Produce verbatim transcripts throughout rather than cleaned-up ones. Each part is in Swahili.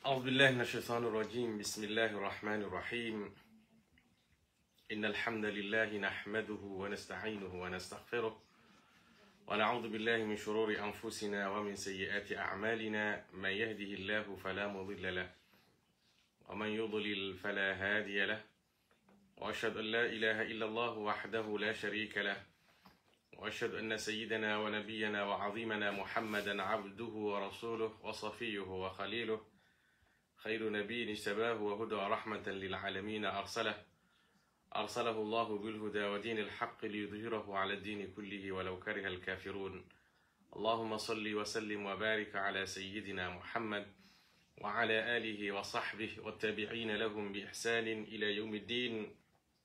أعوذ بالله من الشيطان الرجيم. بسم الله الرحمن الرحيم. إن الحمد لله نحمده ونستعينه ونستغفره ونعوذ بالله من شرور أنفسنا ومن سيئات أعمالنا. من يهده الله فلا مضل له ومن يضلل فلا هادي له، وأشهد أن لا إله إلا الله وحده لا شريك له، وأشهد أن سيدنا ونبينا وعظيمنا محمدا عبده ورسوله وصفيه وخليله، خير نبي اجتباه وهدى ورحمة للعالمين أرسله أرسله الله بالهدى ودين الحق ليظهره على الدين كله ولو كره الكافرون. اللهم صل وسلم وبارك على سيدنا محمد وعلى آله وصحبه والتابعين لهم بإحسان إلى يوم الدين.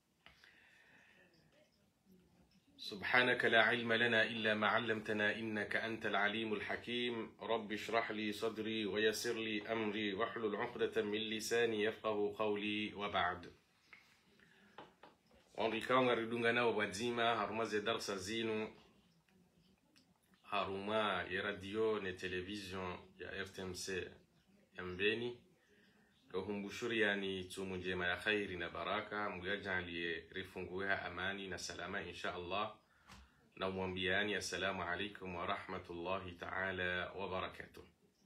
سبحانك لا علم لنا إلا ما علمتنا إنك أنت العليم الحكيم. رب اشرح لي صدري ويسر لي أمري واحلل عقدة من لساني يفقه قولي. وبعد، wanrikao ngaridungana wabadzima haruma ze darsa zinu haruma ya radio ne television ya R T M C ya Mbeni. Rohumbushuri yani tumu njema ya khairi na baraka, mgajalie rifunguha amani na salama insha Allah, na mwambiani assalamu alaikum wa rahmatullahi ta'ala wa barakatuh.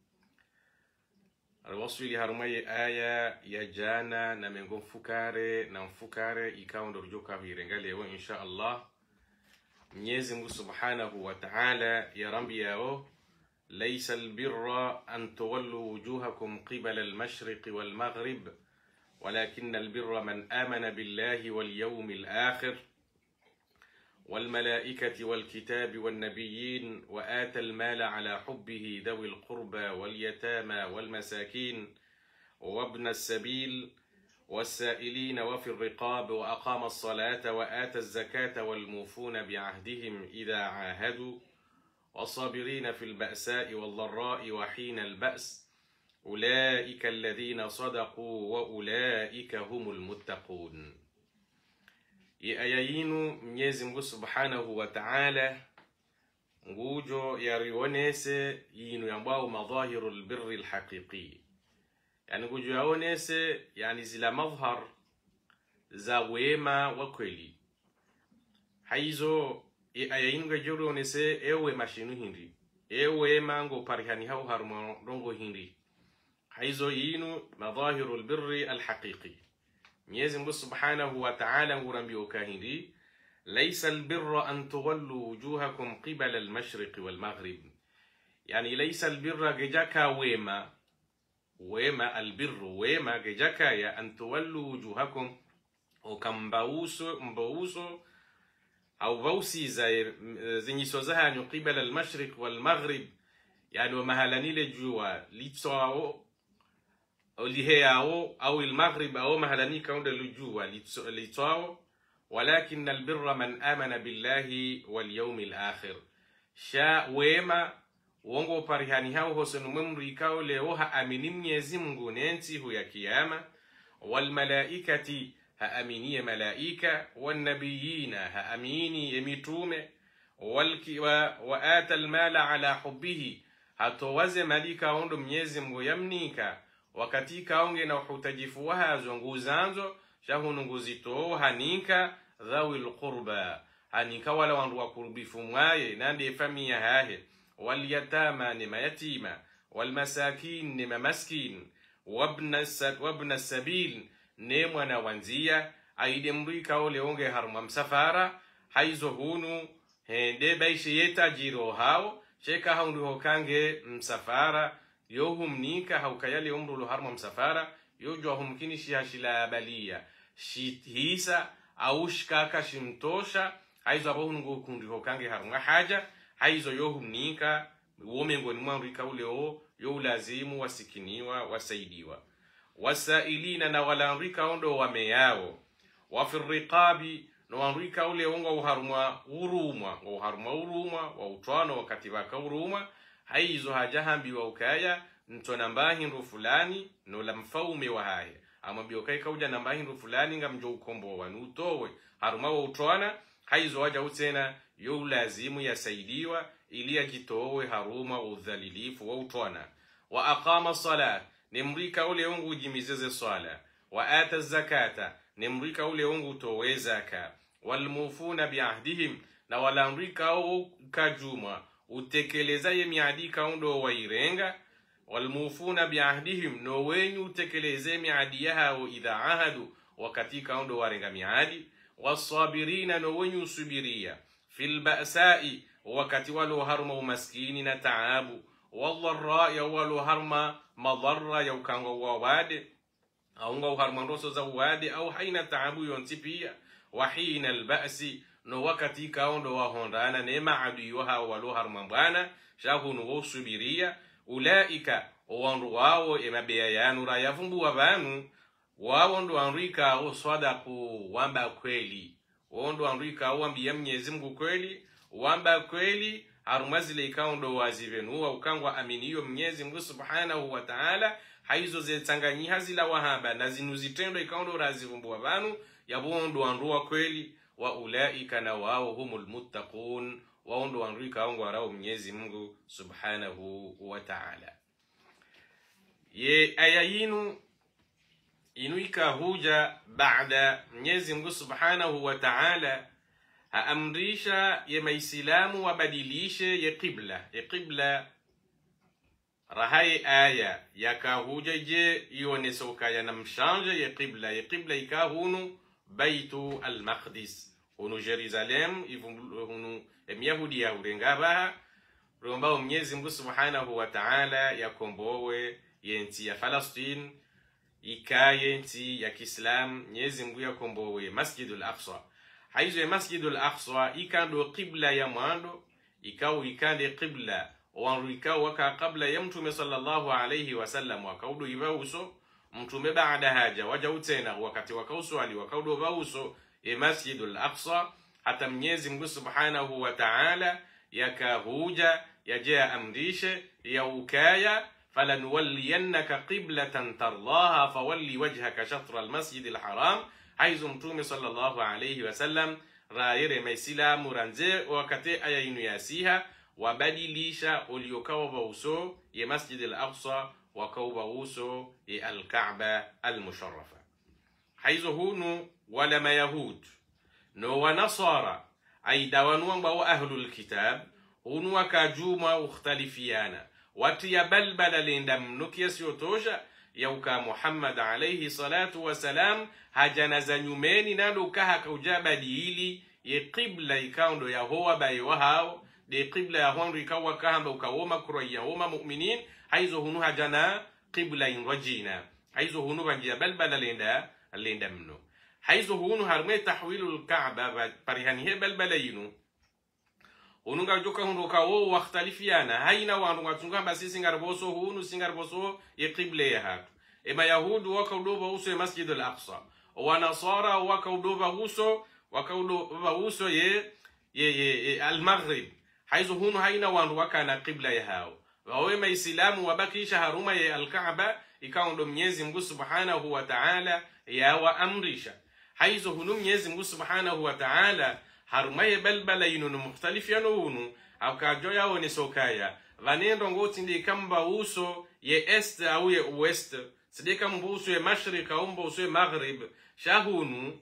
Alwasili harumaye aya ya jana na mengo mfukare na mfukare ikawa ndo rujoka hirenga leo insha Allah. Mwenyezi Mungu subhanahu wa ta'ala ya rambi yao ليس البر أن تولوا وجوهكم قبل المشرق والمغرب ولكن البر من آمن بالله واليوم الآخر والملائكة والكتاب والنبيين وآتى المال على حبه ذوي القربى واليتامى والمساكين وابن السبيل والسائلين وفي الرقاب وأقام الصلاة وآتى الزكاة والموفون بعهدهم إذا عاهدوا والصابرين في البأساء والضراء وحين البأس أولئك الذين صدقوا وأولئك هم المتقون. Ayayinu Mwenyezi Mungu Subhanahu wa Ta'ala ngujo yarionese yinu yambao madhahirul birri alhaqiqi, yani ngujo yaonese yani zila madhhar za wema wa kweli. Haizo ayayinu ngajorionese ewe mashinu hindi ewe mango parihani hau harmo rongo hindi. Haizo yinu madhahirul birri alhaqiqi. Mwenyezi Mungu Subhanahu wa Ta'ala ngurambio kahindi laysa albirra an tuwallu wujuhakum qibala almashriq walmaghrib, yani laysa albirra gejaka wema wema albirru wema gejaka ya an tuwallu wujuhakum ukambauso mbauso au vausi za zinyiso zahanyu qibala almashriq walmaghrib, yani mahalanile jua litsoao liheyao au المغرب au mahalani kaunda lujua litwao. walakin albirra man amana billahi wal yawmil akhir, sha wema wongo parihani hao hosenu memri kao leo ha amini Mwenyezi Mungu nenti hu ya kiyama, wal malaikati ha amini malaika, wan nabiyina ha amini mitume, wal wa ata al mala ala hubbihi hatowaze malika ondo Mwenyezi Mungu yamnika wakati kaonge na uhutajifu wahazo nguzanzo shahunu nguzito hanika dhawil qurba, hanika wala wandu wa kurbifu mwaye nande famia hahe, wal yatama ni mayatima, wal masakin ni mamaskin, wabna wabna sabil ni mwana wanzia aide mrika ole onge haruma msafara. Haizo hunu hende baishi yeta jiro hao cheka haundu hokange msafara yohumnika haukayali umru harma msafara yojwa humkini shihashila balia shithisa au shikaka shimtosha. Haizo abo ngo kundi hokange harma haja haizo yohumnika womengoni mwamrika uleo yo lazimu wasikiniwa wasaidiwa. Wasailina na walanrika ondo wameyao, wafirriqabi no wanrika ule ongo harma urumwa ngo harma urumwa wa utwano wakati waka urumwa. Haizo hajahambi wa ukaya ntona mbahindu fulani no la mfaume wa haye ama biokai kauja na mbahindu fulani ngamjo ukombo wa nutowe haruma wa utwana. Haizo waja utena yo lazimu yasaidiwa ili ajitowe haruma udhalilifu wa utwana. Wa aqama salat nemrika ule ungu ujimizeze swala, wa ata zakata nemrika ule ungu utowe zaka, walmufuna biahdihim na walamrika au kajuma utekeleza ye miadi kaundo wairenga, walmufuna biahdihim no wenyu utekeleze miadi yao idha ahadu wakati kaundo warenga miadi, wasabirina no wenyu subiria fil ba'sa'i wakati walo harma umaskini na taabu, wadharra ya walo harma madharra ya ukango wa wade au nga harma ndoso za wade au haina taabu yonti pia, wa hina alba'si no wakati kaundo wa hondana nema adu wa walo harma bwana shahunu wo subiria, ulaika wandu wao emabea yanu rayavumbu wabanu wao ndo anrika o sadaku wamba kweli, wao ndo anrika wambia Mwenyezi Mungu kweli, wamba kweli harumazile ikaundo wazivenua ukangwa aminiyo Mwenyezi Mungu Subhanahu wa Ta'ala, haizo zetanganyi hazila wahaba na zinuzitendo ikaundo razivumbu wabanu yabondo anruwa kweli, wa ulaika na wao humul muttaqun, wao ndo anrika wangu warao Mwenyezi Mungu Subhanahu wa Ta'ala. Ye ayayinu inuika huja baada Mwenyezi Mungu Subhanahu wa Ta'ala aamrisha ye maislamu wabadilishe ye qibla. Ye qibla rahaye aya yakahuja je ionesoka ya namshanje ye qibla. Ye qibla ikahunu Baitu al-Maqdis, hunu Jerusalem, hunu emyahudi ya urengabaha romba Mwenyezi Mungu Subhanahu wa Ta'ala yakombowe yenti ya Palestine ikaye nti ya Kiislam. Mwenyezi Mungu yakombowe Masjidul Aqsa. Haizo ya Masjidul Aqsa ikando qibla ya mwando, ikao ikande qibla wanru ikao waka qabla ya Mtume sallallahu alayhi wasallam wakaudu ibauso Mtume baada haja waja utena wakati wakauswali wakaudu bauso ya Masjidul Aqsa, hata Mwenyezi Mungu Subhanahu wa Ta'ala yakahuja yajea amrishe ya ukaya فلنولينك قبلة ترضاها فولي وجهك شطر المسجد الحرام. حيث متوم صلى الله عليه وسلم راير ميسلا مرانزي وكتي ايينو ياسيها وبدليشا uliokawa bauso ya Masjid al-Aqsa wakawa bauso ya al-Kaaba al-Musharrafa. Haizo hunu wala mayahud no wa nasara ay dawanu wa ahlul kitab hunu wakajuma ukhtalifiana wati ya balbala linda mnukia siotosha ya uka Muhammad alayhi salatu wasalam hajana za nyumeni nado ukaha kaujaba diili ye qibla ikaundo ya hoa bayi wahao de qibla ya honru ikawa kahamba ukawoma kura ya woma mu'minin. Haizo hunu hajana qibla inrajina, haizo hunu banjia balbala linda linda mnu. Haizo hunu harme tahwilu al-Kaaba parihanihe balbala yinu ununga joka hunu kawo wakhtalifiana haina wandu watunga basi singarboso hunu singarboso ye qibla ya hatu. Ema yahudu wakaudoba uso ye Masjid al-Aqsa, wa nasara wakaudoba uso wakaudoba uso ye ye, ye, ye al-Maghrib. Haizo hunu haina wandu wakana qibla ya hao. Wawe maislamu wabakisha haruma ye al-Kaaba ikaundo Mwenyezi Mungu Subhanahu wa Ta'ala ya wa amrisha. Haizo hunu Mwenyezi Mungu Subhanahu wa Ta'ala harumaye balbala yinu mukhtalifiano hunu akajo yao ni sokaya vanendo ngoti ndi kamba uso ye est au ye west sideka mbuso ye mashriq au mbuso ye maghrib shahunu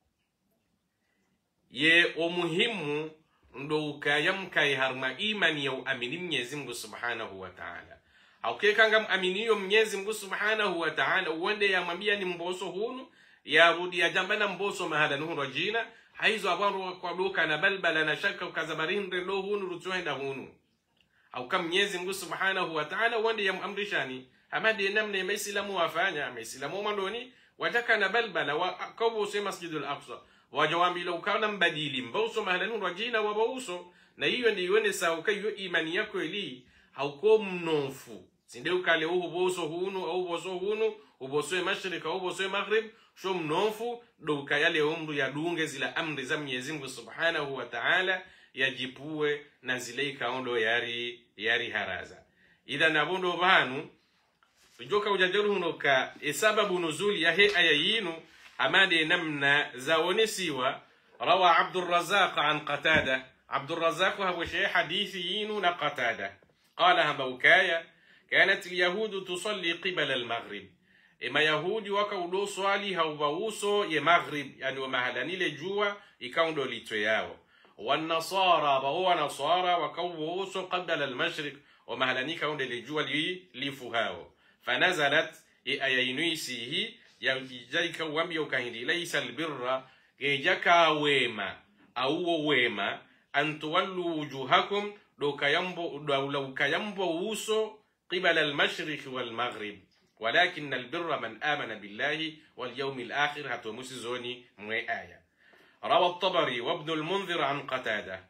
ye omuhimu ndo ukayamkai harma imani ya uamini Mwenyezi Mungu Subhanahu wa Ta'ala. Haukekanga aminiyo Mwenyezi Mungu Subhanahu wa Ta'ala uende yamwambia ni mboso hunu ya rudi ya jambana mboso mahala nuhu rajina. Haizo abandu kwa duka na balbala na shaka ukazabarinde lo hunu rutuenda hunu au kama Mwenyezi Mungu Subhanahu wa Ta'ala wande ya amrishani hamadi namne maislamu wafanya maislamu mandoni wataka na balbala wa kawo se Masjidul Aqsa wajawambi lo kana mbadili mboso mahalanu rajina wa bauso na hiyo ndiyo ne sauka hiyo imani yako ili hauko mnofu sinde ukale uhu boso hunu au boso hunu uboso e mashriq au boso e maghrib sho mnofu do kayale umru ya dunge zila amri za Mwenyezi Mungu Subhanahu wa Ta'ala yajipue na zile ikaondo yari yari haraza. Idha nabondo banu joka ujajaru hunoka e sababu nuzuli ya he aya yinu amade namna zaonesiwa rawa Abdul Razzaq an Qatada. Abdul Razzaq hapo shay hadithi yinu na Qatada qala hamba ukaya كانت اليهود تصلي قبل المغرب إما يهودي وكاودو صالي هاوباوسو يمغرب يعني ومهلاني لجوا يكاودو لتوياو والنصارى بهو نصارى وكاودو قبل المشرق ومهلاني كاودو لجوا لفهاو فنزلت ايينيسيه يجيك واميو كاهندي ليس البر جيجاكا ويما او ويما ان تولوا وجوهكم لو كيمبو لو كيمبو وسو قبل المشرق والمغرب ولكن البر من آمن بالله واليوم الآخر هاتو مسزوني موي آية. روى الطبري وابن المنذر عن قتادة.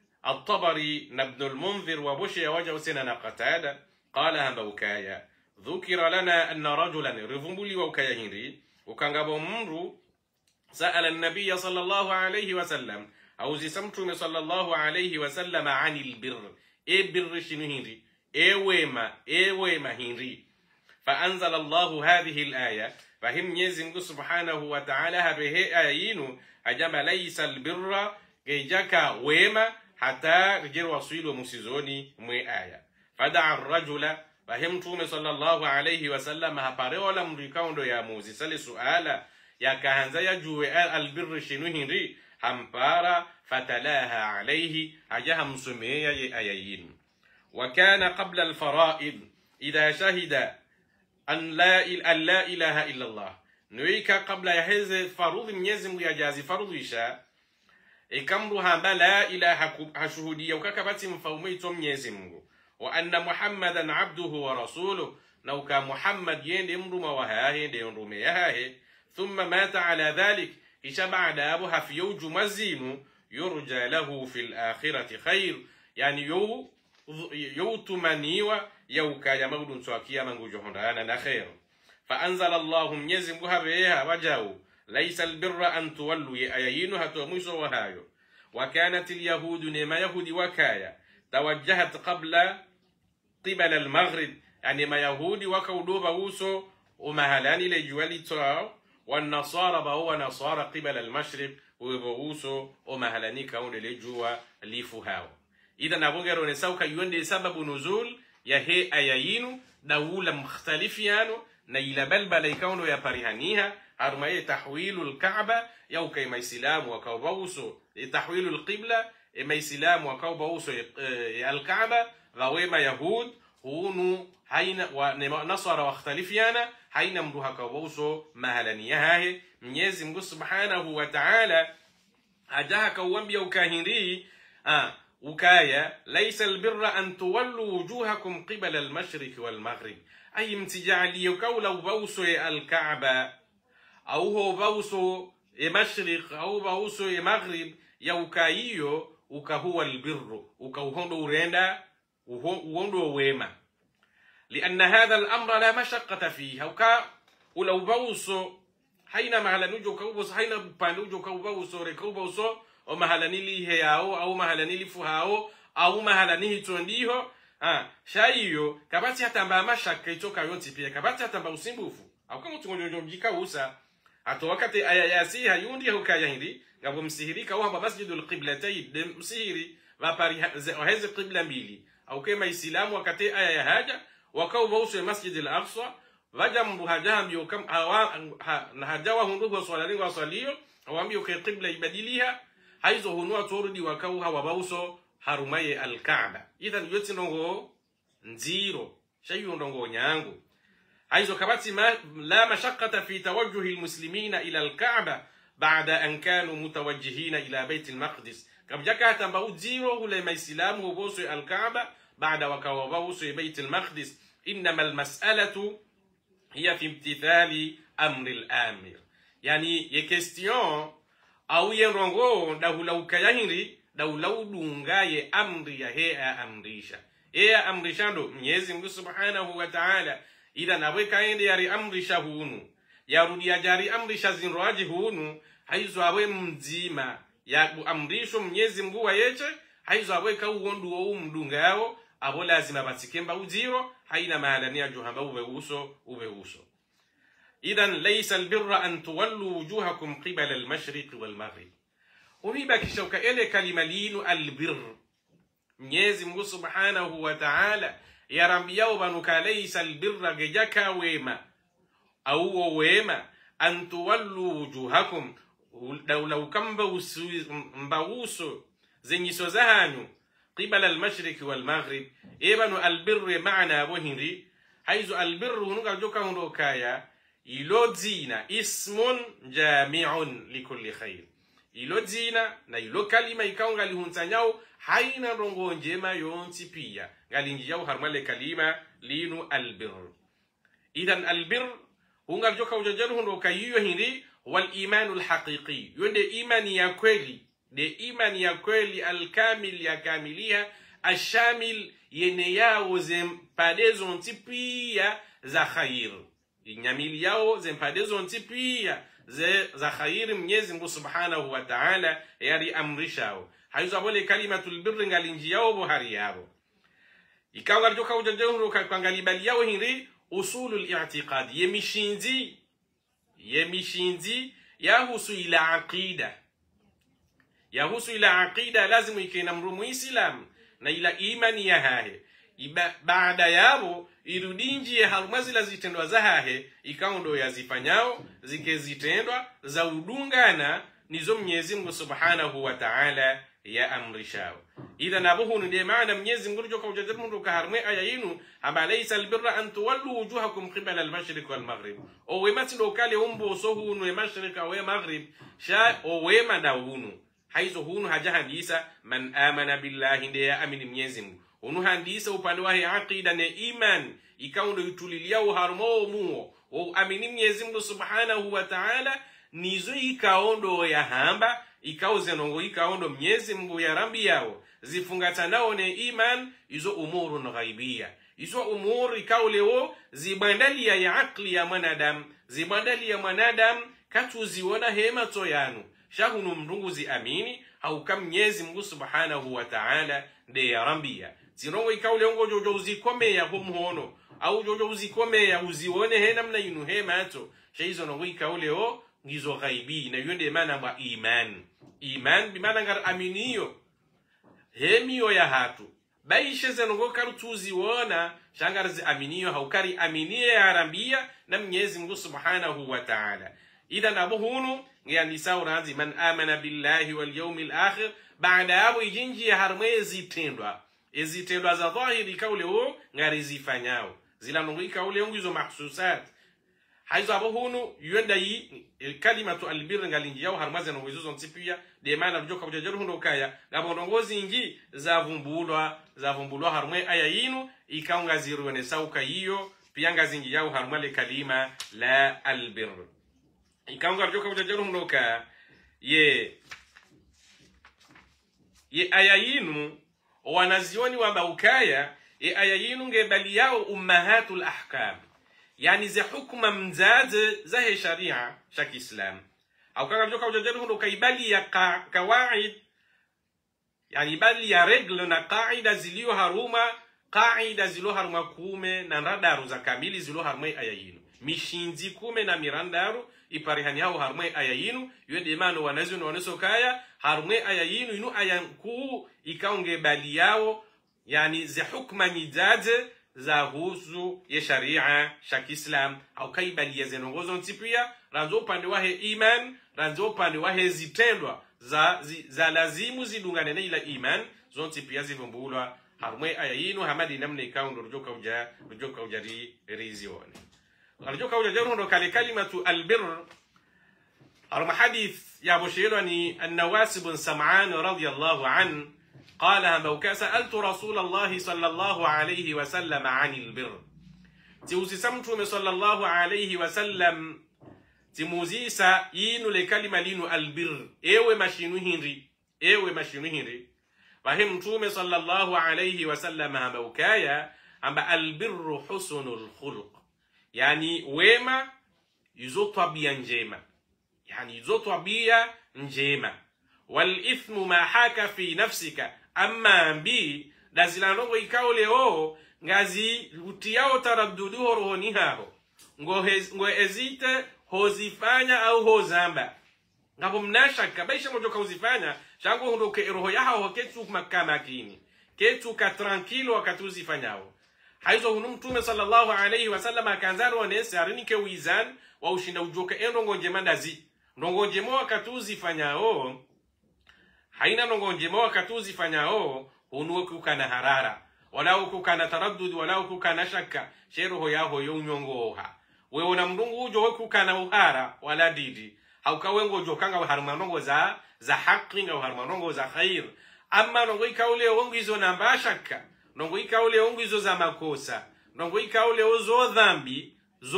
الطبري ابن المنذر وبشي وجه سننا قتادة قال هم بوكايا ذكر لنا أن رجلا رفنبولي وكايا هنري وكان غابو ممرو سأل النبي صلى الله عليه وسلم أو زي سمتم صلى الله عليه وسلم عن البر إيه بر شنو هنري إيه ويما إيه ويما هنري فأنزل الله هذه الآية فهم يزنق سبحانه وتعالى به آيين أجاب ليس البر جاكا ويما حتى رجل وصيل مسيزوني مي آية فدعا الرجل فهم تومي صلى الله عليه وسلم هفاري ولا مريكاوندو يا موزي سالي سؤالا يا كهنزا يجو البر شنو هنري همبارا فتلاها عليه أجاهم سمية آيين وكان قبل الفرائض إذا شهد أن لا, أن لا إله إلا الله نويكا قبل يهز فرض ميزم يجازي فرض إشاء إكمرها ما لا إله هشهودية وككبت مفوميتم يزم وأن محمدا عبده ورسوله نوكا محمد يندمر وهاه يندمر ميهاه ثم مات على ذلك إشبع دابها في يوج مزين يرجى له في الآخرة خير يعني يو يو تمانيوة يوكا يمود سواكيا من جهنانا نخير فأنزل الله ميزم بها بيها وجاو ليس البر أن تولوا أيينها تومسوا وهايو وكانت اليهود نما يهود وكايا توجهت قبل قبل المغرب يعني ما يهود وكودو بوسو ومهلاني لجوالي تراو والنصارى بهو نصارى قبل المشرق وبوسو ومهلاني كون لجوا لفهاو إذا نبغيرو نساوكا يوندي سبب نزول يهي أيينو دولة مختلفيانو نيل بلبل يكونوا يبرهنيها هرمي تحويل الكعبة يو كي ما يسلام وكوبوسو تحويل القبلة ما يسلام وكوبوسو الكعبة غويما يهود هونو هين ونصر واختلفيانا هين مروها كوبوسو مهلانيها هي ميزي مقص سبحانه وتعالى أجاها كوانبيا وكاهنري آه وكايا ليس البر أن تولوا وجوهكم قبل المشرق والمغرب أي امتجعل يكولوا بوسو الكعبة أو هو بوسو مشرق أو بوسو مغرب يوكايو وكهو البر وكهو ريندا وهو ويما لأن هذا الأمر لا مشقة فيه وكا ولو بوسو حين مهلنوجو كوبوس حين بانوجو كوبوسو ركوبوسو او mahalani li heyao au mahalani li fuhao au mahalani hitondiho ah shaiyo kabati hatamba mashaka itoka yonti pia kabati hatamba usimbufu au kama tungojojo mjika usa ato wakati aya yasi hayundi hukaya hindi ngabo msihirika au masjidul qiblatayn msihiri vapari heze qibla mbili au kama islamu wakati aya ya haja wakao bausu masjidil aqsa vajambu hajam yokam na hajawa hundugo swalalingo wasalio awambio ke qibla ibadiliha haizo hunua torudi wakau hawa bauso harumaye al-Kaaba idhan yote ndongo nziro shayu ndongo nyangu haizo kabati ma la mashaqqata fi tawajjuh al-muslimina ila al-Kaaba ba'da an kanu mutawajjihina ila Bayt al-Maqdis kabjaka tamba uziro ule maislamu boso al-Kaaba ba'da wakawa bauso Bayt al-Maqdis inma al-mas'alatu hiya fi imtithali amri al-amir yani ye question au yenrongo dahula ukayahiri dahula udungaye amri ya hea amrisha hea amrishando Mwenyezi Mungu Subhanahu wa Ta'ala ila naweka ende yari amrisha hunu yarudi ajari amrisha zinroaji hunu haizo awe mzima ya amrisho Mwenyezi Mungu wa yeche haizo aweka uondu wa mdunga yao abo lazima batikemba uziro haina mahalani ya juhamba uwe uso uwe uso إذن ليس البر أن تولوا وجوهكم قبل المشرق والمغرب وميبا كشوكا إلي كلمة لين البر Mwenyezi Mungu Subhanahu wa Ta'ala yarambi yao banuka laysa albirra gejaka wema au wema an tuwallu wujuhakum dawla ukamba mbawuso zenyiso zahanyu qibala almashriq walmaghrib ebanu albirru maana abohindi haizu albirru nuga joka hundo kaya ilo dzina ismun jami'un likulli khair ilo dzina na ilo kalima ikaunga lihuntanyao haina rongo njema yonti pia ngalingi yao harmale kalima linu albirr. Idhan albirr hunga joka ujajaru hundo kayiyo hindi wal imanu alhaqiqi yonde imani ya kweli de imani ya kweli alkamil ya kamilia ashamil yene yao zempadezo ntipia za khair inyamili yao zempadezo ntipia ze za khair Mwenyezi Mungu Subhanahu wa Ta'ala yari amrishao haizo abole kalimatul birri ngalinji yao bohari yao ikawa joka ujajaru kangalibali yao hindi usulul i'tiqad yemishinzi yemishinzi yahusu ila aqida yahusu ila aqida lazimu ikena mrumu islam na ila imani ya hahe iba baada yabo irudinji ya halmazila zitendwa za hahe ikaundo yazifanyao zikezitendwa za udungana nizo Mwenyezi Mungu Subhanahu wa Ta'ala ya amrishao. Idha nabuhu nde maana Mwenyezi Mungu joka ujajamu kaharme aya yinu amba laysa albirra an tuwallu wujuhakum qibala al-mashriq wal-maghrib o wema tindo kale umbo so hunu al-mashriq wa maghrib sha o wema na hunu haizo hunu hajahandisa man amana billahi nde ya amini Mwenyezi Mungu hunu handisa upande wa aqida ne iman ikaundo yutulilia uharmo muo o amini Mwenyezi Mungu Subhanahu wa Ta'ala nizo ikaundo ya hamba ikauze nongo ikaondo Mwenyezi Mungu ya rambi yao zifungatanao ne iman izo umuru ghaibia izo umuru ikauleo zibandalia ya akli ya mwanadamu zibandalia mwanadamu katuziona hema toyanu shahunu mrungu ziamini au kam Mwenyezi Mungu Subhanahu wa Ta'ala de ya rambia zinongo ikauleo ngo jojo uzikome ya humhono au jojo uzikome ya uzione hena mna yinu hema ato shaizo nongo ikauleo ngizo ghaibi na yonde maana mwa iman iman bimana ngar aminiyo hemiyo ya hatu baishe zenongo karutuzi wona shangarzi aminiyo haukari aminiye ya rambia na Mwenyezi Mungu Subhanahu wa Ta'ala. Idha nabuhunu ngani sauranzi man amana billahi wal yawmil akhir baada abu ijinji ya harmezi tendwa ezitendwa za dhahiri kaule o ngari zifanyao zila nongo ikaule ngizo mahsusat haizo abohunu yenda yi kalimatu albirr ngalinji yao harmaze no wizo ntipia de maana bujoka bujajeru hundo kaya ngabonongozi ingi za vumbulwa za vumbulwa harmwe aya yinu ikaunga zirwene sauka hiyo pia ngazingi yao harmale kalima la albirr ikaunga bujoka bujajeru hundo kaya ye ye aya yinu wanazioni wa baukaya ye aya yinu ngebali yao ummahatul ahkam yani ze hukuma mzaze za sharia sha Kiislam au kama joka ujajeru hundo kaibali ya kawaid yani bali ya regle na qaida zilio haruma qaida zilio haruma kume na radaru za kamili zilio haruma aya yinu mishinzi kume na mirandaru iparihani hao haruma aya yinu yende mano wanazo na wanaso kaya haruma aya yinu inu aya kuu ikaunge bali yao yani ze hukuma mizaze za husu ya sharia sha Kiislam au kaibali ya zenongozo ntipia ranzo upande wahe iman ranzo upande wahe zitendwa za zi, za lazimu zidungane na ila iman zonti pia zivumbulwa harumwe aya yinu hamadi namna ikaundo rujoka uja rujoka ujari rizione rujoka uja jarundo kale kalimatu albirr haruma hadith ya boshelo ni an-Nawas bin Sam'an radiyallahu an قالها موكا سألت رسول الله صلى الله عليه وسلم عن البر تيوزي سمتوم صلى الله عليه وسلم تيموزيسا ينو لكلمة لينو البر ايوه ماشينو هنري ايوه ماشينو هنري وهم توم صلى الله عليه وسلم موكايا أما البر حسن الخلق يعني وما يزو طبيا njema يعني يزو طبيا njema والإثم ما حاك في نفسك amma mbi dazilanongo ikaole o ngazi utiao taraddudu rohoni hao ngo hez, ngo ezite hozifanya au hozamba ngabo mnashaka baisha mojoka uzifanya chango hundoke roho yao ketu makama kini ketu ka tranquilo wakati uzifanyao haizo hunu mtume sallallahu alayhi wasallam akanzaro onese arinike wizan wa ushinda ujoka endongo njema ndazi ndongo njema wakatuzi fanyao haina ndongo njema wakatuzi fanyao hunu kukana harara wala kukana taraddud wala kukana shakka sheroho yaho yonyongoha wewe na mndungu ujo kukana uhara wala didi haukawengo jokanga harmanongo za za haki na harmanongo za khair amma ndongo ikaule ongo izo namba shakka ndongo ikaule ongo izo za makosa ndongo ikaule ozo dhambi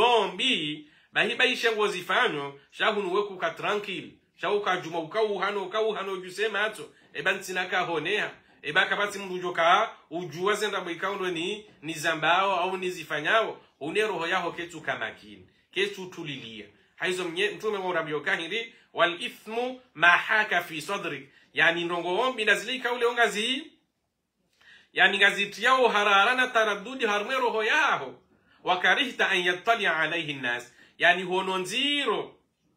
zombi bahiba ishengo zifanyo shahunu weku ka tranquil shahuka juma ukau hano ukau hano jusema ato eba ntinaka honeha eba kabati mrujoka ujua zenda mwikaundo ni ni zambao au ni zifanyao une roho yaho ketu kamakini ketu tulilia haizo mtume wa rabbi okahiri wal ithmu ma haka fi sadrik yani ndongo ombi nazilika ule ongazi yani ngazitiao hararana taraddudi harme roho yaho wakarihta an yattali alayhi nas yani hono nziro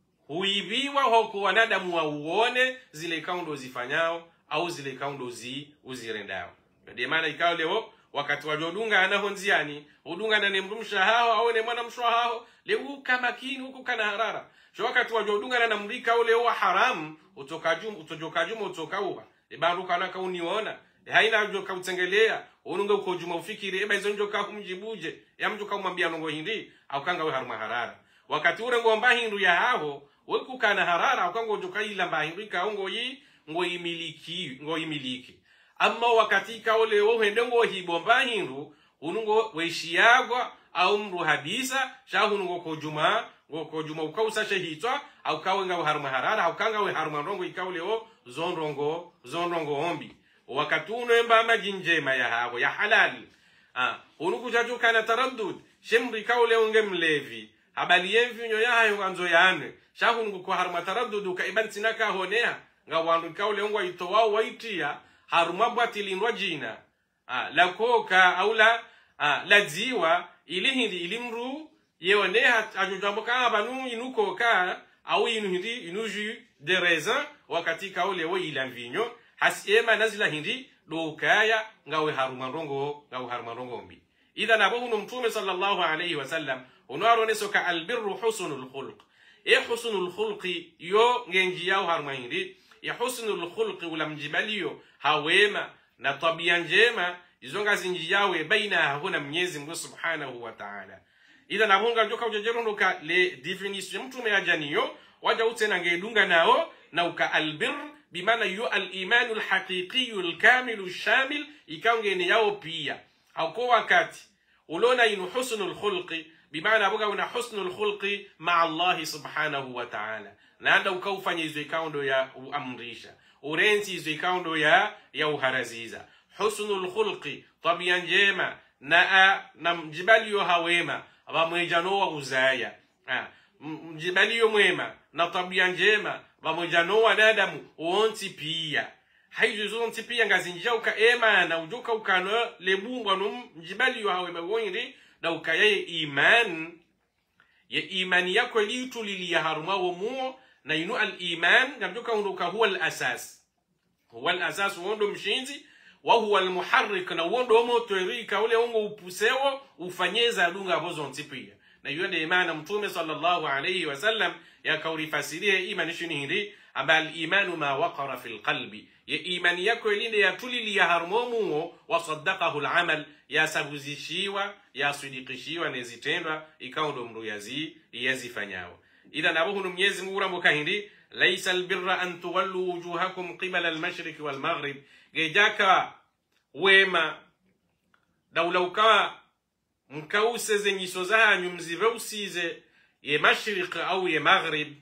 huibiwa hoko wanadamu wa uone zile kaundo zifanyao au zile kaundo zi uzirendao ndio maana ikao leo wakati wajodunga ana honziani udunga na nemrumsha hao au ne mwana mshwa hao leo kama kini huko kana harara sio wakati wajodunga na mrika ule wa haramu utoka jumu utojoka jumu utoka uba e baruka na kauniona e haina joka utengelea ununga uko juma ufikiri eba hizo njoka kumjibuje ya mtu kumwambia nongo hindi au kanga we haruma harara wakati ure ngomba hindu ya hao weku kana harara au kanga joka ila mba hindu kaongo yi ngo imiliki ngo imiliki amma wakati kaole wo hendengo hibomba hindu unungo weishiagwa au mru hadisa shahunungo ko juma ngo ko juma ukausa shehitwa au kawe nga haruma harara au kanga we haruma rongo ikaule o zonrongo zonrongo ombi wakati unemba majinjema ya hawo ya halal ah unuku jaju kana taraddud shemri kaule unge mlevi habali yemvinyo ya hayo nganzo yane shahunungo ko haruma taraddud ka ibantinaka honea nga wandu kaule ungo itowao waitia haruma bwatilindwa jina ah la koka au la ah la ziwa ili hindi ilimru yone ajujambo kama banu inuko ka au inu hindi inuju de raisin wakati kaule wo ilamvinyo hasiema nazila hindi dokaya ngawe haruma rongo ngawe haruma rongo mbi idha nabuhu mtume sallallahu alayhi wasallam unwaro nesoka albirru husnul khulq e husnul khulqi yo ngenji yao haruma hindi ya husnul khulqi wala mjibaliyo hawema na tabia njema izonga zinji yawe baina huna Mwenyezi Mungu Subhanahu wa Ta'ala idha nabunga joka ujejerondoka le definition mtume ajaniyo waja utena ngedunga nao na uka albir bimana yu al-iman al-haqiqi al-kamil al-shamil ikaongene yao pia au kwa wakati ulona inu husnul khulqi bimana abuga una husnul khulqi ma Allah Subhanahu wa Ta'ala na anda ukaufanya hizo ikaundo ya uamrisha urenzi hizo ikaundo ya ya uharaziza husnul khulqi tabia njema na na mjibaliyo hawema abamwejano wa uzaya ah mjibaliyo mwema na tabia njema bamwejano wa nadamu onti pia haizo zonti pia ngazinjia uka ema na ujoka ukano lebumbwa no mjibaliyo hawema woniri na ukaye iman ya imani yako liitulilia haruma wo muo na inu al-iman ngamjoka undoka huwa al-asas huwa al-asas wondo mshinzi wa huwa al-muharrik na wondo motorika ule ungo upusewo ufanyeza adunga bozo ntipia na yule imani mtume sallallahu alayhi wasallam ya kauli fasirie imani shini hindi aba al-imanu ma waqara fil qalbi ya imani yako ilinde ya tulilia haruma muo wa saddaqahu al-amal ya sabuzishiwa ya sidikishiwa nezitendwa ikaundo mru yazi yazifanyao idha nabuhu Mwenyezi Mungu rambuka hindi laysa albirra an tuwallu wujuhakum qibala al-mashriq wal maghrib gejaka wema daula ukawa mkause zenyiso zanyu mzive usize ye mashriq au ye maghrib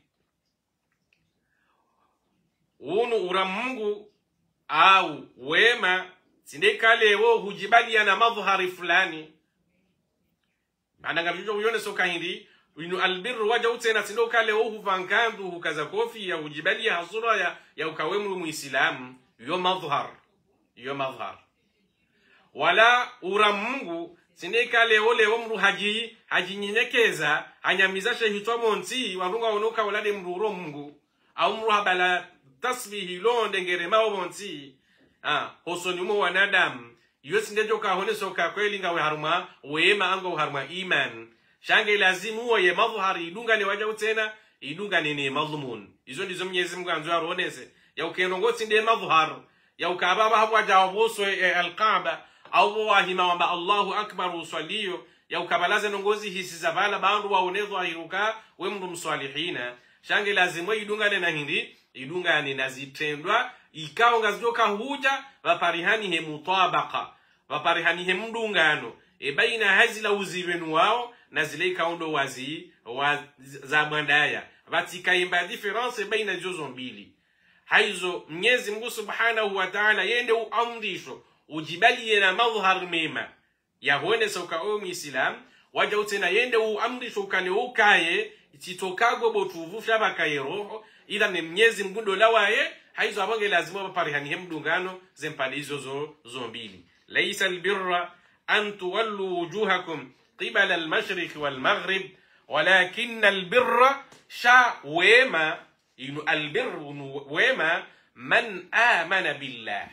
unu uramungu au wema sindekale wo hujibalia na madhhari fulani maana ngabijo uyone soka hindi inu albirru waja utena sindokale wo huvankandu hukaza kofi ya hujibalia hasura ya ya ukawemu muislamu yo madhhar yo madhhar wala uramungu sindekale ole wo mru haji hajinyenyekeza anyamiza shehitwa monti warunga onoka walade mruro mungu au mru habala tasbihi londe ngerema monti ah hosoni mo wanadamu yos ndejo ka hone so ka kweli nga harma wema ango harma iman shange lazimu wa ye madhhar idunga ne waja tena idunga nini madhmun izo ndizo Mwenyezi Mungu anzo aronese ya ukenongoti ndi madhhar ya ukababa hapo jawabuso alqaba au wahima wamba Allahu akbar usalliyo ya ukabalaze nongozi hisi zabala bandu waonezo ahiruka we mndu msalihina shange lazimu idunga ne na hindi idunga ne nazitendwa ikao ngazoka huja vaparihani he mutabaqa vaparihani he mdungano e baina hazila uzivenu wao na zile kaundo wazi wa za bandaya vatika imba difference baina jozo mbili haizo Mwenyezi Mungu Subhanahu wa Ta'ala yende uamrisho ujibali na madhhar mema ya huone soka o Muislam waja utena yende uamrisho kale ukaye ititokago botuvu shabaka roho ila ni Mwenyezi Mungu ndo lawaye haizo abange lazima baparihani mdungano zempali hizo zo zo mbili laysa albirra an tuwallu wujuhakum qibala almashriq walmaghrib walakin albirra sha wema inu albirru wema man amana billah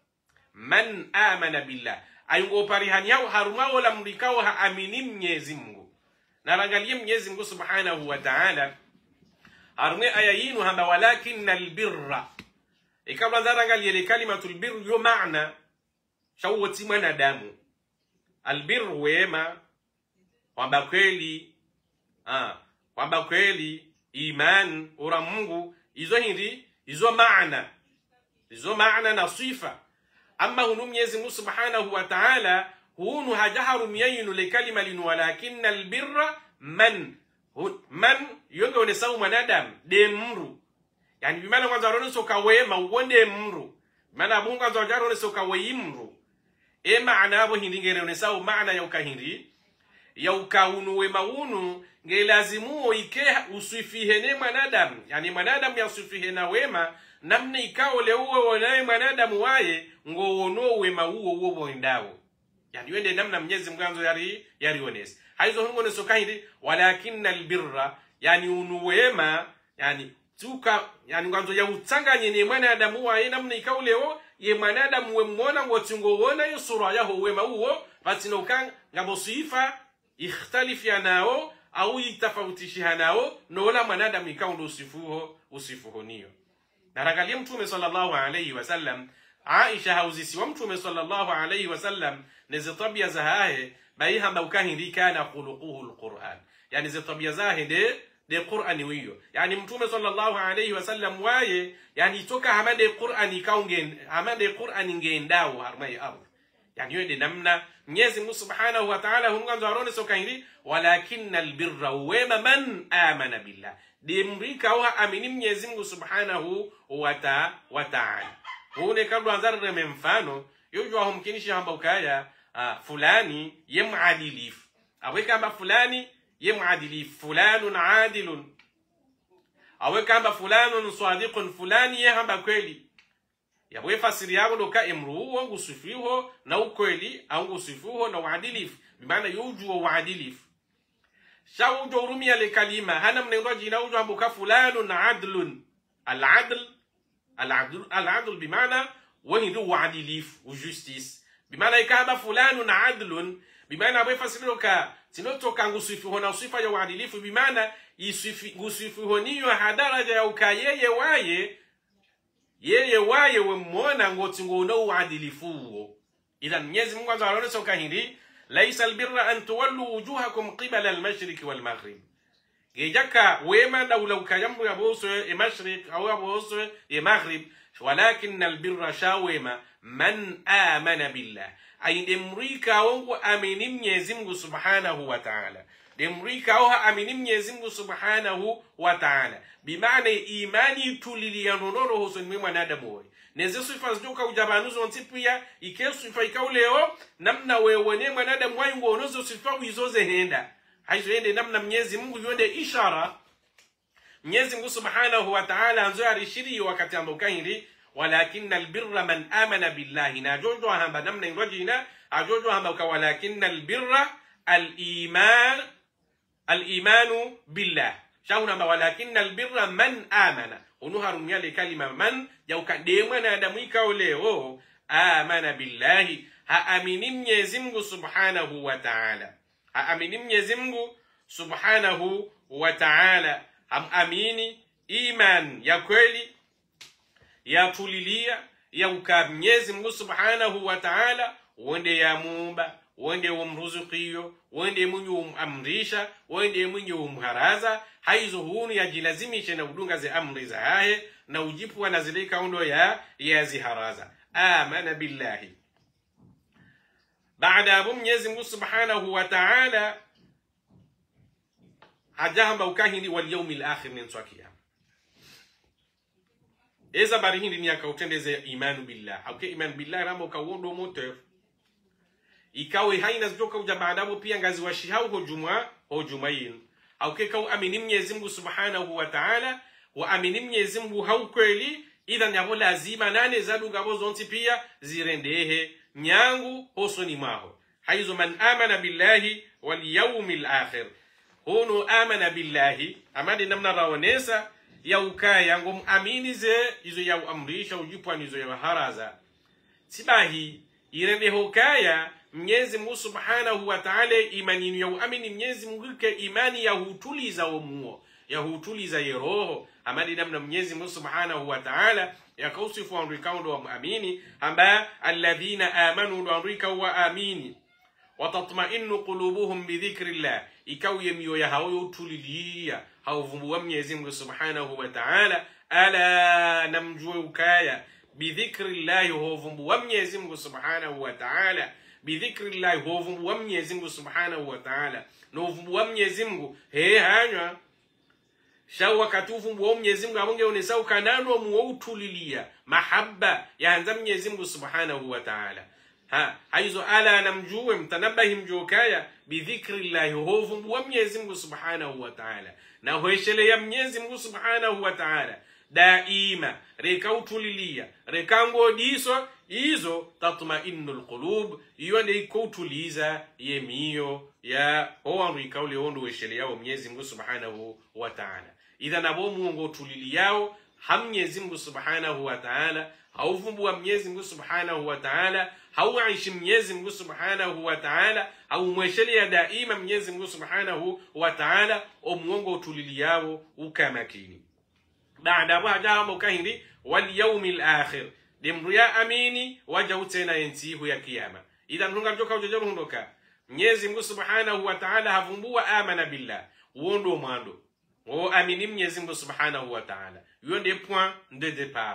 man amana billah ayungo parihani yao haruma wala mlikao haamini Mwenyezi Mungu na rangalie Mwenyezi Mungu Subhanahu wa Ta'ala arne ayayinu hamba walakin albirra ikabla zarangalie ile kalimatul birr yo maana shawati mwanadamu albir wema kwamba kweli ah kwamba kweli iman ura Mungu izo hindi izo maana izo maana na sifa amma hunu Mwenyezi Mungu Subhanahu wa Ta'ala hunu hajaharu miyayinu le kalima linu walakin albirra man man yongo ne sawu mwanadamu de mru yani bimana kwanza rone soka wema uonde mru maana bunga kwanza rone soka weimru e maana abo hindi ngere ne sawu maana ya ukahindi ya ukaunu wema unu nge lazimu ike usifihe ne mwanadamu yani mwanadamu ya usifihe na wema namna ikao le uwe wanae mwanadamu waye ngo wono wema uo uo boindao yani wende namna Mwenyezi Mungu anzo yari yari onesi haizo hungo ne soka hindi walakin albirra yani unu wema yani tuka yani ngwanzo ya utanganye ni mwanadamu waye namna ikao leo ye mwanadamu we mwona ngotingo wona yo sura yaho wema uo batino kan ngabo sifa ikhtalifi nao au itafautisha nao nola mwanadamu ikao ndo usifuho usifuho niyo na rangalia Mtume sallallahu alayhi wasallam Aisha hauzisi wa Mtume sallallahu alayhi wasallam neze tabia za hae baiha mbaukahi kana khuluquhu alquran yani ze tabia zahe de de Qur'ani wiyo yani Mtume sallallahu alayhi wasallam waye yani toka hamade Qur'ani kaungen hamade Qur'ani ngendao harmai ardh yani yende namna Mwenyezi Mungu Subhanahu wa Ta'ala hunganzo arone soka hindi walakin albirra wema man amana billah dimrika au amini Mwenyezi Mungu Subhanahu wa Ta'ala hune kabla anzarre mfano yojwa humkinisha hamba ukaya uh, fulani yemuadilif aweka hamba fulani yemuadilif fulanun adilun aweka hamba fulanun sadiqun fulani ye hamba kweli yabwe fasiri yabo doka imru wangu sifiho na ukweli au sifiho na uadilif bimaana yojwa uadilif shawu jorumia le kalima hana mnendo jina ujwa mbuka fulanun adlun al-adl al-adl al-adl bimaana wahidu uadilif ujustice bimaana ikaba fulanun adlun bimaana abwe fasiri doka sinotoka ngusifiho na sifa ya uadilifu bimaana isifi ngusifiho niyo hadaraja ya ukayeye waye yeye waye wemona ngoti ngono uadilifu ila Mwenyezi Mungu azza wa soka hindi laysa albirra an tuwallu wujuhakum qibala almashriq walmaghrib gejaka wema dawla ukayambu ya boso e mashriq au ya boso e maghrib walakin albirra shawema man amana billah ay demrika wangu amini Mwenyezi Mungu Subhanahu wa Ta'ala demrika au amini Mwenyezi Mungu Subhanahu wa Ta'ala bimaana imani tulilianonoro hosoni mwanadamu neze sifa zijoka ujabanuzo ntipia ike sifa ikauleo namna wewe mwanadamu wangu onozo sifa wizoze henda haizo hende namna Mwenyezi Mungu yonde ishara Mwenyezi Mungu Subhanahu wa Ta'ala anzo arishiri wakati ambao kahindi walakin albirra man amana billahi na jojo hamba namna ngojina ajojo hamba ka walakin albirra aliman alimanu billah shauna ma walakin albirra man amana unuharumia le kalima man yauka demwa na adamu ikao leo amana billahi haamini Mwenyezi Mungu subhanahu wa ta'ala, haamini Mwenyezi Mungu subhanahu wa ta'ala, hamamini iman ya kweli ya tulilia ya uka Mwenyezi Mungu subhanahu wa ta'ala wende ya muumba, wende umruzukiyo, wende mwenye umamrisha, wende mwenye umharaza. Haizo hunu ya jilazimishe na udunga ze amri za hae na ujipu na zile kaundo ya ya ziharaza. Amana billahi. Baada abu Mwenyezi Mungu subhanahu wa ta'ala hajahamba ukahindi wal yawmil akhir nenswakia. Eza bari hindi ni akautendeze imanu billah. Hauke imanu billah rama ukawondo mote. Ikawe haina zoka uja baadabu pia ngazi wa shihau hojuma hojumain. Hauke kau amini Mwenyezi Mungu subhanahu wa ta'ala wa amini Mwenyezi Mungu haukweli idhan yabo lazima nane zadu gabo zonti pia zirendehe nyangu hosoni maho. Haizo man amana billahi wal yawmil akhir. Hono amana billahi amadi namna raonesa ya ukaya ngom amini ze izo ya amrisha ujipwa nizo ya haraza. Sibahi irende hokaya Mwenyezi Mungu subhanahu wa ta'ala imani ya amini Mwenyezi Mungu ke imani ya hutuliza omuo, ya hutuliza yeroho. Amadi namna Mwenyezi Mungu subhanahu wa ta'ala ya kausifu wa rikaundo wa amini amba alladhina amanu wa rikau wa amini wa tatma'innu qulubuhum bi dhikrillah. Ikaw yemiyo ya hao tulilia hauvumbua Mwenyezi Mungu subhanahu wa ta'ala ala namjue ukaya bi dhikrillah huvumbua Mwenyezi Mungu subhanahu wa ta'ala bi dhikrillah huvumbua Mwenyezi Mungu subhanahu wa ta'ala no huvumbua Mwenyezi Mungu he hanywa shawa katuvumbua Mwenyezi Mungu abonge onesa ukanano muo utulilia mahabba yaanza Mwenyezi Mungu subhanahu wa ta'ala. Ha haizo ala namjue mtanabahi mjokaya bidhikrillah huvumbua Mwenyezi Mungu subhanahu wa ta'ala na hoeshele ya Mwenyezi Mungu subhanahu wa ta'ala daima reka utulilia reka ngodiso izo tatma'innul qulub yonde ikotuliza yemiyo ya owanri kaule ondo hoeshele ya Mwenyezi Mungu subhanahu wa ta'ala. Idha nabo mungu tuliliyao ham Mwenyezi Mungu subhanahu wa ta'ala hauvumbua Mwenyezi Mungu subhanahu wa ta'ala hauishi Mwenyezi Mungu subhanahu wa ta'ala au mweshele daima Mwenyezi Mungu subhanahu wa ta'ala omuongo tuliliyao ukamakini. Baada hapo hajamu kahindi wal yawmil akhir dimruya amini wajautena entihu ya kiyama. Idha nunga joka ujojoru hundoka Mwenyezi Mungu subhanahu wa ta'ala havumbua amana billah uondo mwando o amini Mwenyezi Mungu subhanahu wa ta'ala yonde point de départ.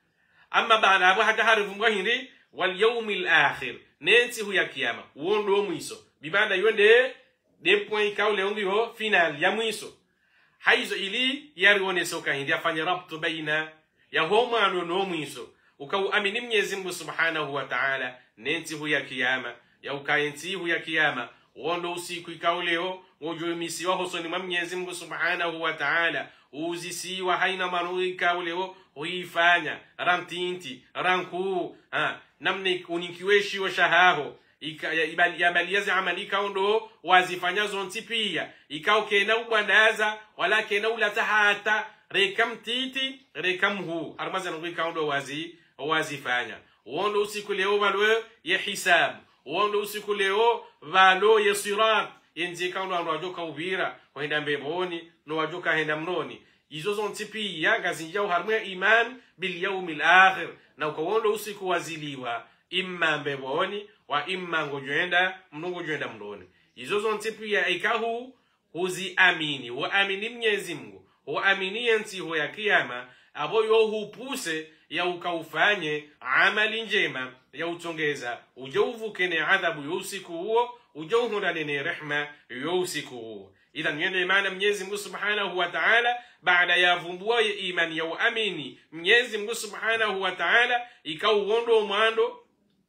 Amma baada hapo hajaharuvumbua hindi wal yawmil akhir nenti hu ya kiyama uondo mwiso bibanda yonde de point kaule ongi ho final ya mwiso. Haizo ili yarione soka hindi afanya rabtu baina ya homa no no mwiso ukau amini Mwenyezi Mungu subhanahu wa ta'ala nenti hu ya kiyama ya ukaenti hu ya kiyama uondo usiku ikauleo ngojumisi wa hosoni mwa Mwenyezi Mungu subhanahu wa ta'ala uzisiwa haina manui kauleo huifanya rantinti ranku ha namne unikiweshi wa shahaho yabaliyazi amali kaundo wazifanya zonti pia ikao kena ubwandaza wala kena ulatahata rekam titi rekam hu armaza ngi kaundo wazi wazifanya uondo usiku leo balwe ya hisab uondo usiku leo valo ya sirat yenzi kaundo anwajoka ubira wenda mbeboni no wajoka henda mnoni izo zonti pia gazinja uharmwe iman bil yawmil akhir na ukawondo usiku waziliwa imma mbeboni wa imma ngojenda mnungu jenda mndoni. Izo zonti pia ikahu huzi amini wa amini Mwenyezi Mungu wa amini enti ho ya kiyama abo yo hupuse ya ukaufanye amali njema ya utongeza uje uvukene adhabu yo usiku huo uje uhundane rehma yo usiku huo. Idha nyende maana Mwenyezi Mungu subhanahu wa ta'ala baada ya vumbua ya imani ya amini Mwenyezi Mungu subhanahu wa ta'ala ikauondo mwando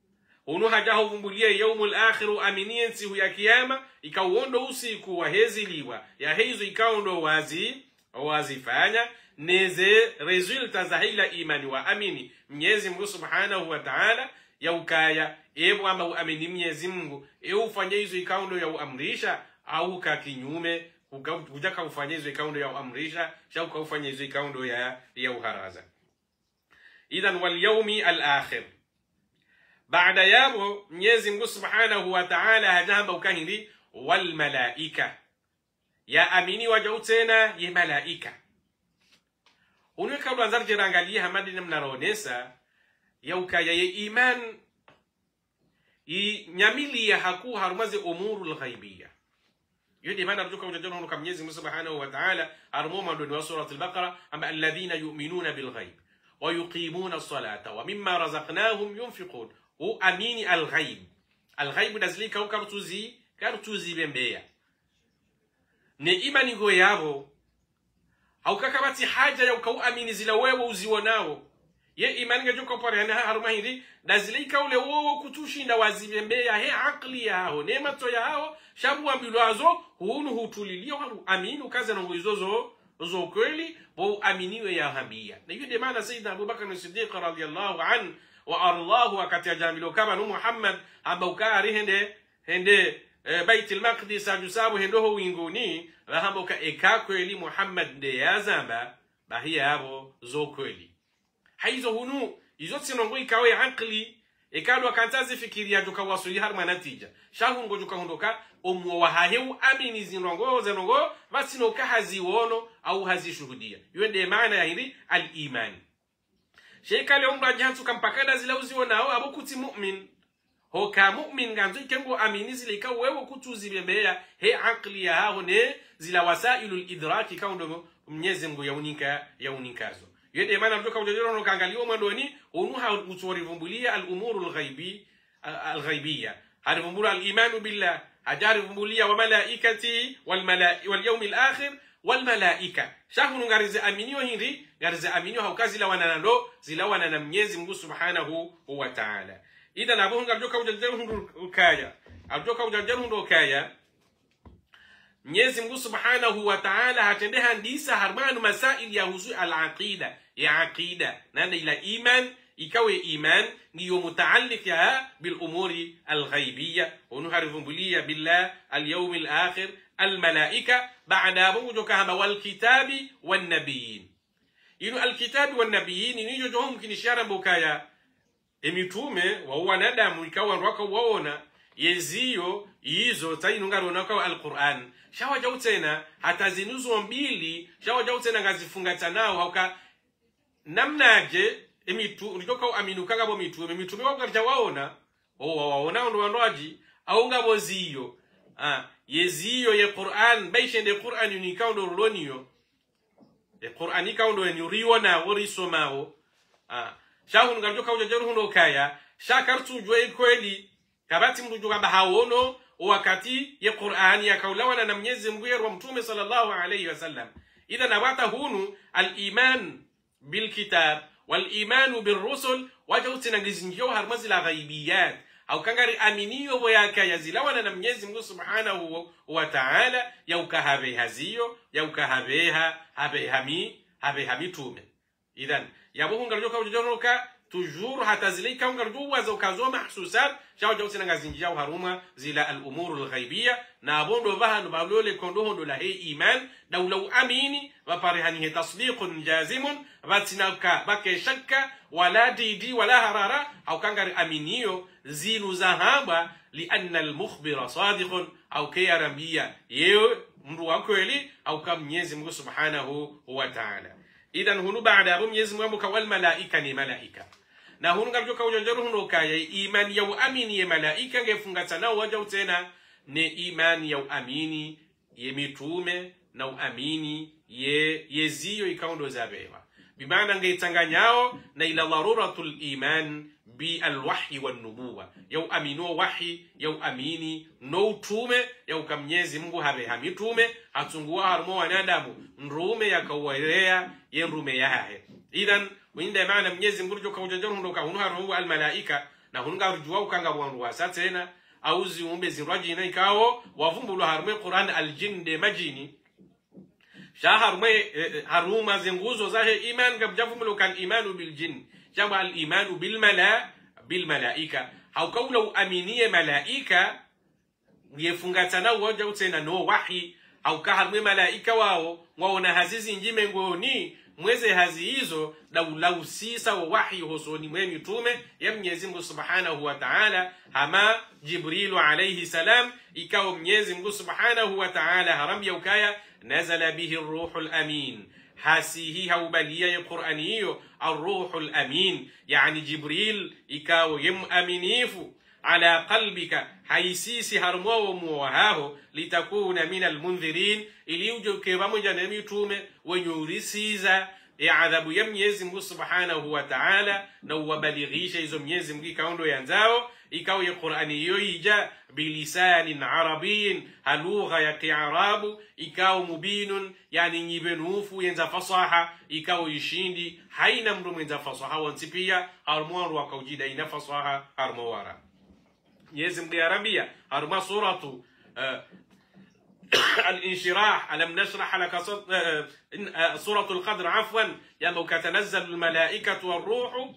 unu hajaho vumbulia yaumul akhiru aminiensi hu ya kiyama ikauondo usiku wa heziliwa ya heizo ikauondo wazi wazifanya neze resulta za hila imani wa amini Mwenyezi Mungu subhanahu wa ta'ala ya ukaya ebu amba uamini Mwenyezi Mungu e ufanye hizo ikauondo ya uamrisha au kakinyume kujaka ufanye hizo ikauondo ya uamrisha shauka ufanye hizo ikauondo ya ya uharaza. Idhan wal yawmi al akhir baada yabo Mwenyezi Mungu Subhanahu wa Ta'ala hajamba ukahindi wal malaika ya amini wajau tena ye malaika. Unwe kabla anzar jirangalia hamadi mnaronesa ya ukaya ye iman i nyamili ya haku harumazi umurul ghaibiyya. Yudi maana mtuka ujajona unuka Mwenyezi Mungu Subhanahu wa Ta'ala armuma ndoni wa surat al-Baqara amba alladhina yu'minuna bil ghaib wa yuqimuna as-salata wa mimma razaqnahum yunfiqun. U amini al-ghaib. Al-ghaib nazilika ukartuzi kartuzi bembeya. Ne imani go yabo haukakabati haja ya ukauamini zila wewe uzionao. Ye imani ngajoka pare hana haruma hindi nazilika ule wowo kutushinda wazibembeya he akli yao nema to yao shabu ambilwazo hunu hutulilio haru aminu kaza na nguizozo zo kweli wa aminiwe ya hambia. Na yude maana Sayyidina Abu Bakr as-Siddiq radhiyallahu an wa arallahu akati jamilo kama nu Muhammad amba ukari hende hende e, Bait al-Maqdis ajusabu hendo ho winguni rahamba uka eka kweli Muhammad de yazamba bahia abo zo kweli. Haizo hunu izo tsinongo ikawe akli ekalo akantazi fikiria joka wasuli harma natija shahu ngo joka hondoka omwo wahaheu amini zinongo zinongo basi no kahaziwono au hazishuhudia yende maana ya hili al-iman. Sheikh leo mba jantu kampakada zile uzionao abokuti mu'min ho ka mu'min ganzo kengo amini zile ka wewe kutuzi bembeya he akli ya hao ne zila wasailul idraki kaundo Mwenyezi Mungu yaunika yaunikazo. Yede maana mtoka ujajoro no kaangaliwa mwandoni unuha utorivumbulia al-umurul ghaibi al-ghaibiyya harivumbula al-iman billah hajarivumbulia wa malaikati wal mala'i wal yawmil akhir wal malaika shahunu ngarize aminio hindi ngarize aminio haukazi la wananando zila wanana Mwenyezi Mungu Subhanahu wa Ta'ala. Ida nabo ngajoka ujajoro ndo kaya abjoka ujajoro ndo kaya Mwenyezi Mungu Subhanahu wa Ta'ala hatende handisa harmanu masail ya husu al-aqida ya aqida nanda ila iman ikawe iman niyo mutaalliq ya bil umuri al-ghaibiyya unuharivumbulia billah al-yawm al-akhir al-malaika ba'da bujuka hama wal kitabi wan nabiyyin. Inu al-kitabi wan nabiyyin niyo johum kinishara mbokaya emitume wa wanadamu ikawa rwaka waona yeziyo izo tainungaro nako al-Qur'an shawa jautena hata zinuzo mbili shawa jautena ngazifunga nao hauka namnaje emitu unitoka aminuka ngabo mitu mitume wakarja waona o waona ndo wandoaji au ngabo ziyo ah yeziyo ye Qur'an baishende Qur'an unikao ndo roloniyo e Qur'an ikao ndo nyuriona worisomao ah shahu ngajoka ujajeru ndo kaya shakartu jwe kweli kabati mruju kamba haono wakati ya Qur'ani ya kaulawana na Mwenyezi Mungu wa Mtume sallallahu alayhi wasallam. Idha nawata hunu al-iman bil kitab wal iman bil rusul wajautina ngizinjio harmazi la ghaibiyat au kangari aminio boyaka yazilawana na Mwenyezi Mungu Subhanahu wa Ta'ala ya ukahabe haziyo ya ukahabeha habe hami habe hamitume. Idhan yabuhunga joka ujonoka toujours hatazilika ungardu wazo kazo mahsusat shawo jawsina ngazinjia haruma zila al-umur al-ghaibiyya na bondo bahanu bablole kondo hondo la he iman dawlaw amini wa parihani tasdiqun jazimun batinaka bake shakka wala didi wala harara au kangari aminiyo zilu zahaba li anna al-mukhbira sadiqun au kayarambia yeo mru wa kweli au kama Mwenyezi Mungu Subhanahu wa Ta'ala. Idhan hunu baada ya Mwenyezi Mungu kawal malaika ni malaika na hunu ngajoka ujonjoro hunu kaya imani ya amini ya malaika ngefunga nao waja utena ne imani ya amini ye mitume na uamini ye yeziyo ikaundo zabewa bimaana ngeitanganyao na ila daruratul iman bi alwahyi wan nubuwa ya amino wahi ya amini no tume ya ukamnyezi Mungu habe hamitume hatungua harmo wanadamu nrume ya kawaelea ye nrume yahe. Idhan winde maana Mwenyezi Mungu joka ujonjoro ndo ka hunu haru al malaika na hunga rujua ukanga bwandu wasatena auzi umbe zirwaji na ikao wavumbulu harme Qur'an al-jinn majini shahar me haruma zinguzo zahe iman gabjavumbulu kan imanu bil jinn jama al imanu bil mala bil malaika au kaula aminiye malaika yefungatana waja utena no wahi au ka harme malaika wao waona hazizi njime ngoni mweze hazi hizo daulau sisa wa wahi hosoni mwe mitume ya Mwenyezi Mungu Subhanahu wa Ta'ala hama Jibrilu alayhi salam ikawa Mwenyezi Mungu Subhanahu wa Ta'ala harambia ukaya nazala bihi ruhul amin hasihi haubalia ya Qur'ani hiyo ar-ruhul amin yani Jibril ikawa yem aminifu ala qalbika haisisi harmwa muwahaho litakuna min almunzirin ili ujoke pamoja na mitume wenye urisiza ya adhabu ya Mwenyezi Mungu Subhanahu wa Ta'ala na uwabalighisha hizo Mwenyezi Mungu kaundo yanzao ikawa ya Qur'ani hiyo ija bilisanin arabiyyin halugha ya kiarabu ikawa mubinun yani nyibenufu yenza fasaha ikawa ishindi haina mtu mwenza fasaha wansipia harmwa wakaujida ina fasaha harmwara Mwenyezi Mungu Arabia harma suratu الانشراح ألم نشرح لك سورة القدر عفوا يوم تتنزل الملائكة والروح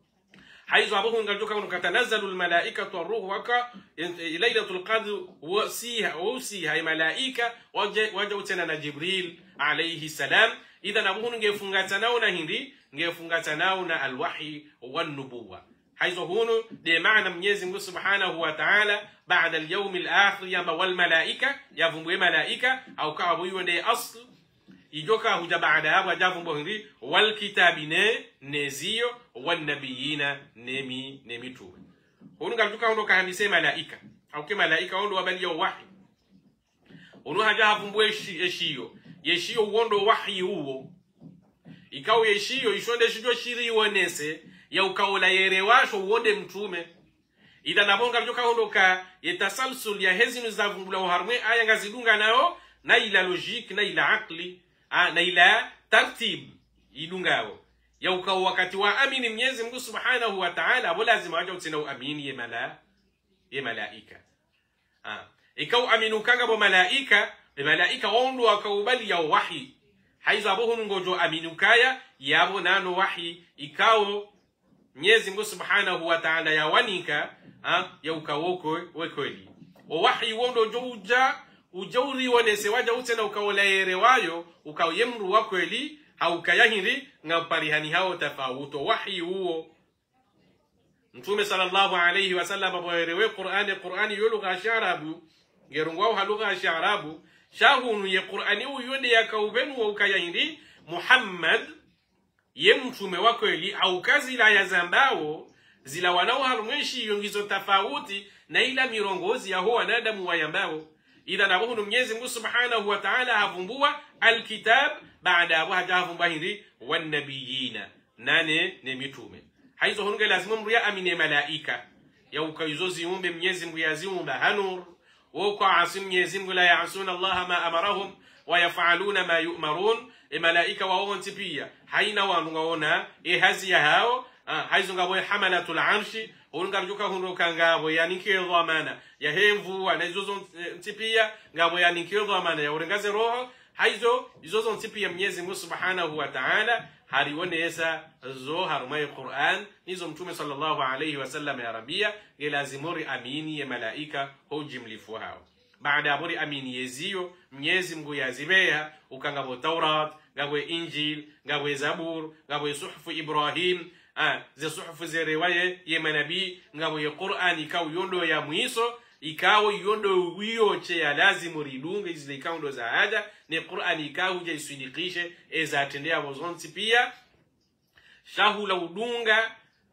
حيث أبوهم قال لك تتنزل الملائكة والروح وكا ليلة القدر وسيها وسيها ملائكة وجوتنا جبريل عليه السلام إذا أبوهم نجفونغتناونا هندي نجفونغتناونا الوحي والنبوة حيث هون دي معنى Mwenyezi Mungu Subhanahu wa Ta'ala baada al-yawm al-akhir yamba wal malaika yavumbwe malaika au kawa huyo ndiye asl ijoka huja baada hapo ajavumbwe hindi wal kitabine nezio wan nabiyina nemi nemitu hunu ngatuka ndo kahandise malaika au ke malaika ndo wabalia wahi hunu haja havumbwe yeshiyo yeshiyo uondo wahi huo ikawa yeshiyo ishonde shijo shiri wonese ya ukaola yerewasho uonde mtume ida nabonga joka hondoka yetasalsul ya hezinu zavumbula uharmwe aya ngazidunga nao na ila logique na ila akli na ila tartib idungao ya ukao wakati wa amini Mwenyezi Mungu Subhanahu wa Ta'ala abo lazima waje utsina uamini ye mala ye malaika ah ikao aminu kanga bo malaika be malaika ondo wakaubali ya wahi haizo abo hungojo aminu kaya yabo nano wahi ikao Mwenyezi Mungu Subhanahu wa Ta'ala ya wanika ha ya ukawoko wekweli o wahi wondo jouja ujauri wonese waja utena ukaola yerewayo ukayemru wakweli au kayahiri ngaparihani hao tafauto wahi huo Mtume sallallahu alayhi wasallam aboyerewe Qur'ani Qur'ani yulugha sharabu gerungwao halugha sharabu shahunu ye Qur'ani uyonde yakaubenu ukayahiri Muhammad ye mtume wakweli au kazi la ya zambao zila wanao harumweshi yongizo tafauti na ila mirongozi ya ho wanadamu wayambao idha nabuhunu Mwenyezi Mungu Subhanahu wa Ta'ala havumbua alkitab baada abu hajavumbua hindi wan nabiyina nane ne mitume haizo hunge lazima mruya amine malaika ya ukaizo ziumbe Mwenyezi Mungu yaziumba hanur wako asim Mwenyezi Mungu la ya'suna Allah ma amarahum wa yaf'aluna ma yu'marun e malaika wao ntipia haina wanungaona e hazi ya hao haizo ngabo hamalatul arshi ungarjuka hundoka ngabo yani kiyo amana ya hemvu anazozo ntipia ngabo yani kiyo amana ya urengaze roho haizo izozo ntipia Mwenyezi Mungu Subhanahu wa Ta'ala hariwonesa zo harumai Qur'an nizo mtume sallallahu alayhi wasallam ya rabia gelazimuri amini ya malaika hojimlifu hao baada ya buri amini yezio Mwenyezi Mungu yazibeha ukangabo Taurat ngabo Injil ngabo Zabur ngabo suhufu Ibrahim ah ze suhufu ze riwaya ya manabii ngabo ya Qur'an ikaw yondo ya mwiso ikaw yondo wiyo che ya lazimu ridunga izile ikaundo za haja ni Qur'an ikaw je isindikishe eza tendea bozonti pia shahula udunga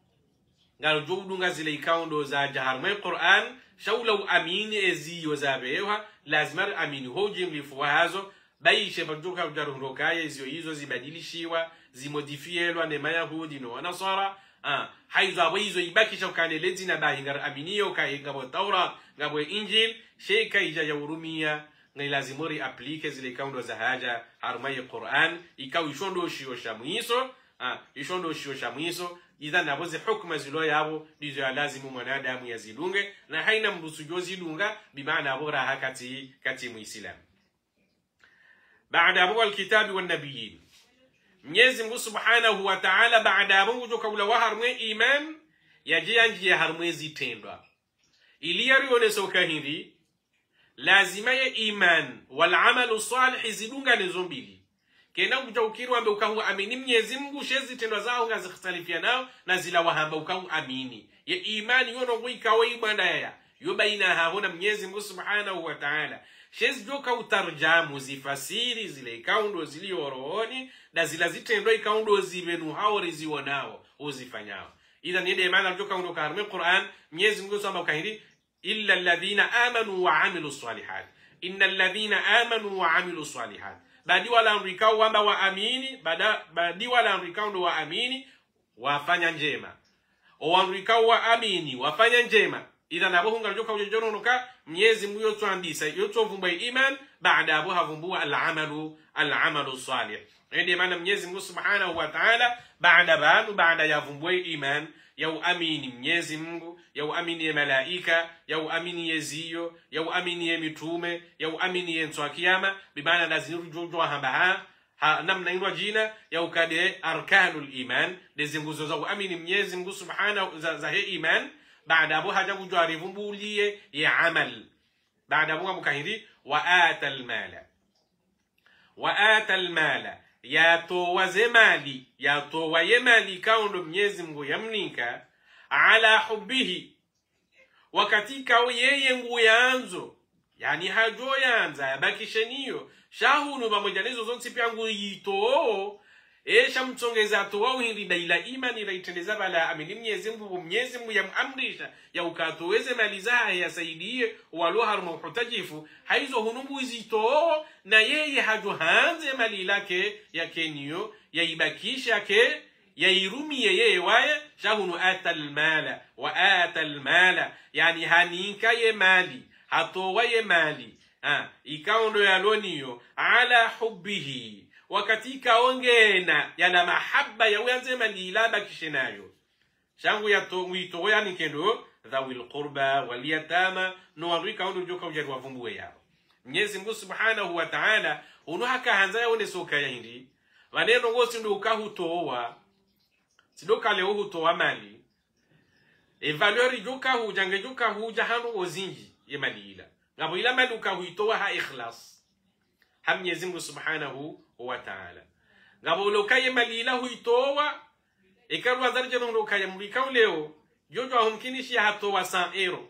ngalo jo udunga zile ikaundo za jaharme Qur'an shawla amini eziyo zabewa lazima amini hoje mlifuwa hazo baishe baduka ujaruhokaya hizo hizo zibadilishiwa zimodifielwa na Mayahudi no Nasara ah haizo hizo ibakisha kanelezi na bahinga aminiyo kainga bo Taurat ngabo Injil sheka ija ya urumia na lazimori aplike zile kaundo za haja harmai Qur'an ikaw ishondo shio shamwiso ah ishondo shio shamwiso idha naboze hukuma zilo yabo dizo ya lazimu mwanadamu yazilunge na haina mrusujo zilunga bimaana abora hakati kati muislam baada abu alkitabi wan nabiyyin Mwenyezi Mungu Subhanahu wa Ta'ala baada abu jokawla wa harmwe iman yajia njia harmwe zitendwa ili yarione soka hindi lazima ya iman wal amalu salih zidunga nezo mbili kena kuja ukiru ambe ukahu amini Mwenyezi Mungu shezi tendo zao ngazikhtalifiana nao na zila wahamba ukahu amini ya imani yono kuikawa ibanda ya yo baina haona Mwenyezi Mungu Subhanahu wa Ta'ala shezi joka utarjamu zifasiri zile ikaundo ziliorooni na zila zitendo ikaundo zivenu hao rizionao uzifanyao ila nende maana joka undo karme Qur'an Mwenyezi Mungu samba ukahiri illa alladhina amanu wa amilu salihat innal ladhina amanu wa amilu salihat badi wala amrikao wamba waamini bada badi wala amrikao ndo waamini wafanya njema o amrikao waamini wafanya njema ila nabo hunga joka ujojono nuka Mwenyezi Mungu yotuandisa yotovumba iman baada abo havumbu al-amalu al-amalu salih ndio maana Mwenyezi Mungu Subhanahu wa Ta'ala baada banu baada yavumbu iman ya amini Mwenyezi Mungu ya amini malaika ya amini yeziyo ya amini mitume ya amini yenso kiyama bibana lazima jojo hamba ha namna inwa jina ya ukade arkanul iman dezinguzo za amini Mwenyezi Mungu Subhanahu za, za he iman baada abu haja kujarivumbullie ya amal baada abu mukahiri wa atal mala wa atal mala ya towa zemali ya towa yemali kaundo Mwenyezi Mungu yamnika ala hubbihi wakatika yeye ngu yanzo yani hajo yanza yabakisheniyo shahunu pamoja nizo zonse pia ngu yito esha mtsongeza to wao hindi daila imani raitendeza bala amini Mwenyezi Mungu Mwenyezi Mungu yamamrisha ya ukatoweze maliza yasaidie walo harma hutajifu haizo hunumbu zito na yeye hajo hanze mali lake yake niyo yaibakisha ke yairumie yeye waye shahunu atal mala wa atal mala yani hanika ye mali hatowa ye mali ah ikaondo yaloniyo ala hubbihi wakatika ongena yana mahabba ya uyanze malila bakishenayo shangu ya to mwito yani kendo dhawil qurba wal yatama no warika ondo joka ujari wavumbuwe yao Mwenyezi Mungu Subhanahu wa Ta'ala uno haka hanza yaone soka yindi waneno ngosi ndo ukahutowa sidoka leo hutowa mali e valeur joka hujange joka huja hano ozinji ye malila ngabo ila mali ukahuitowa ha ikhlas ha Mwenyezi Mungu Subhanahu wa Ta'ala ngabo lokaye malila huitowa ikaru azarje no lokaye mulika leo jojo ahumkinishi hatowa cent euro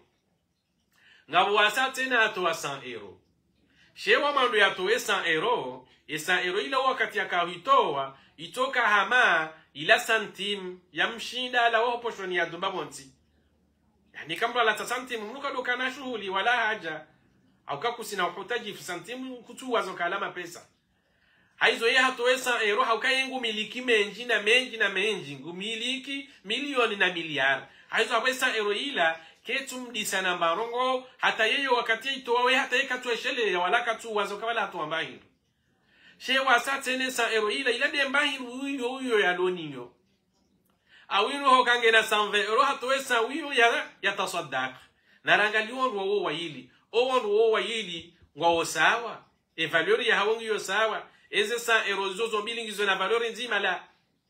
ngabo wasa tena hatowa cent euro shewa mando yatowe cent euro e cent euro ila wakati akahuitowa itoka hama ila santim yamshinda la wapo shoni ya dumba bonti yani kama la santim mnuka doka na shughuli wala haja au kakusina uhitaji santim kutuwa zokalama pesa haizo ye hatowe cent euro haukayengu miliki menji na menji na menji ngumiliki milioni na miliari haizo hawe cent euro ila ketu mdisa na mbarongo hata yeyo wakati itowe hata ye katueshele ya wala katu wazoka wala hatu ambahi she wasatene cent euro ila ila de mbahi uyo uyo ya loniyo awino hokange na cent vingt euro hatowe cent uyo ya ya tasaddaq narangaliwa wo wa yili o wo wa yili ngwa sawa e valeur ya hawongi yo sawa eze cent euro zozo bilingizo na valeur nzima la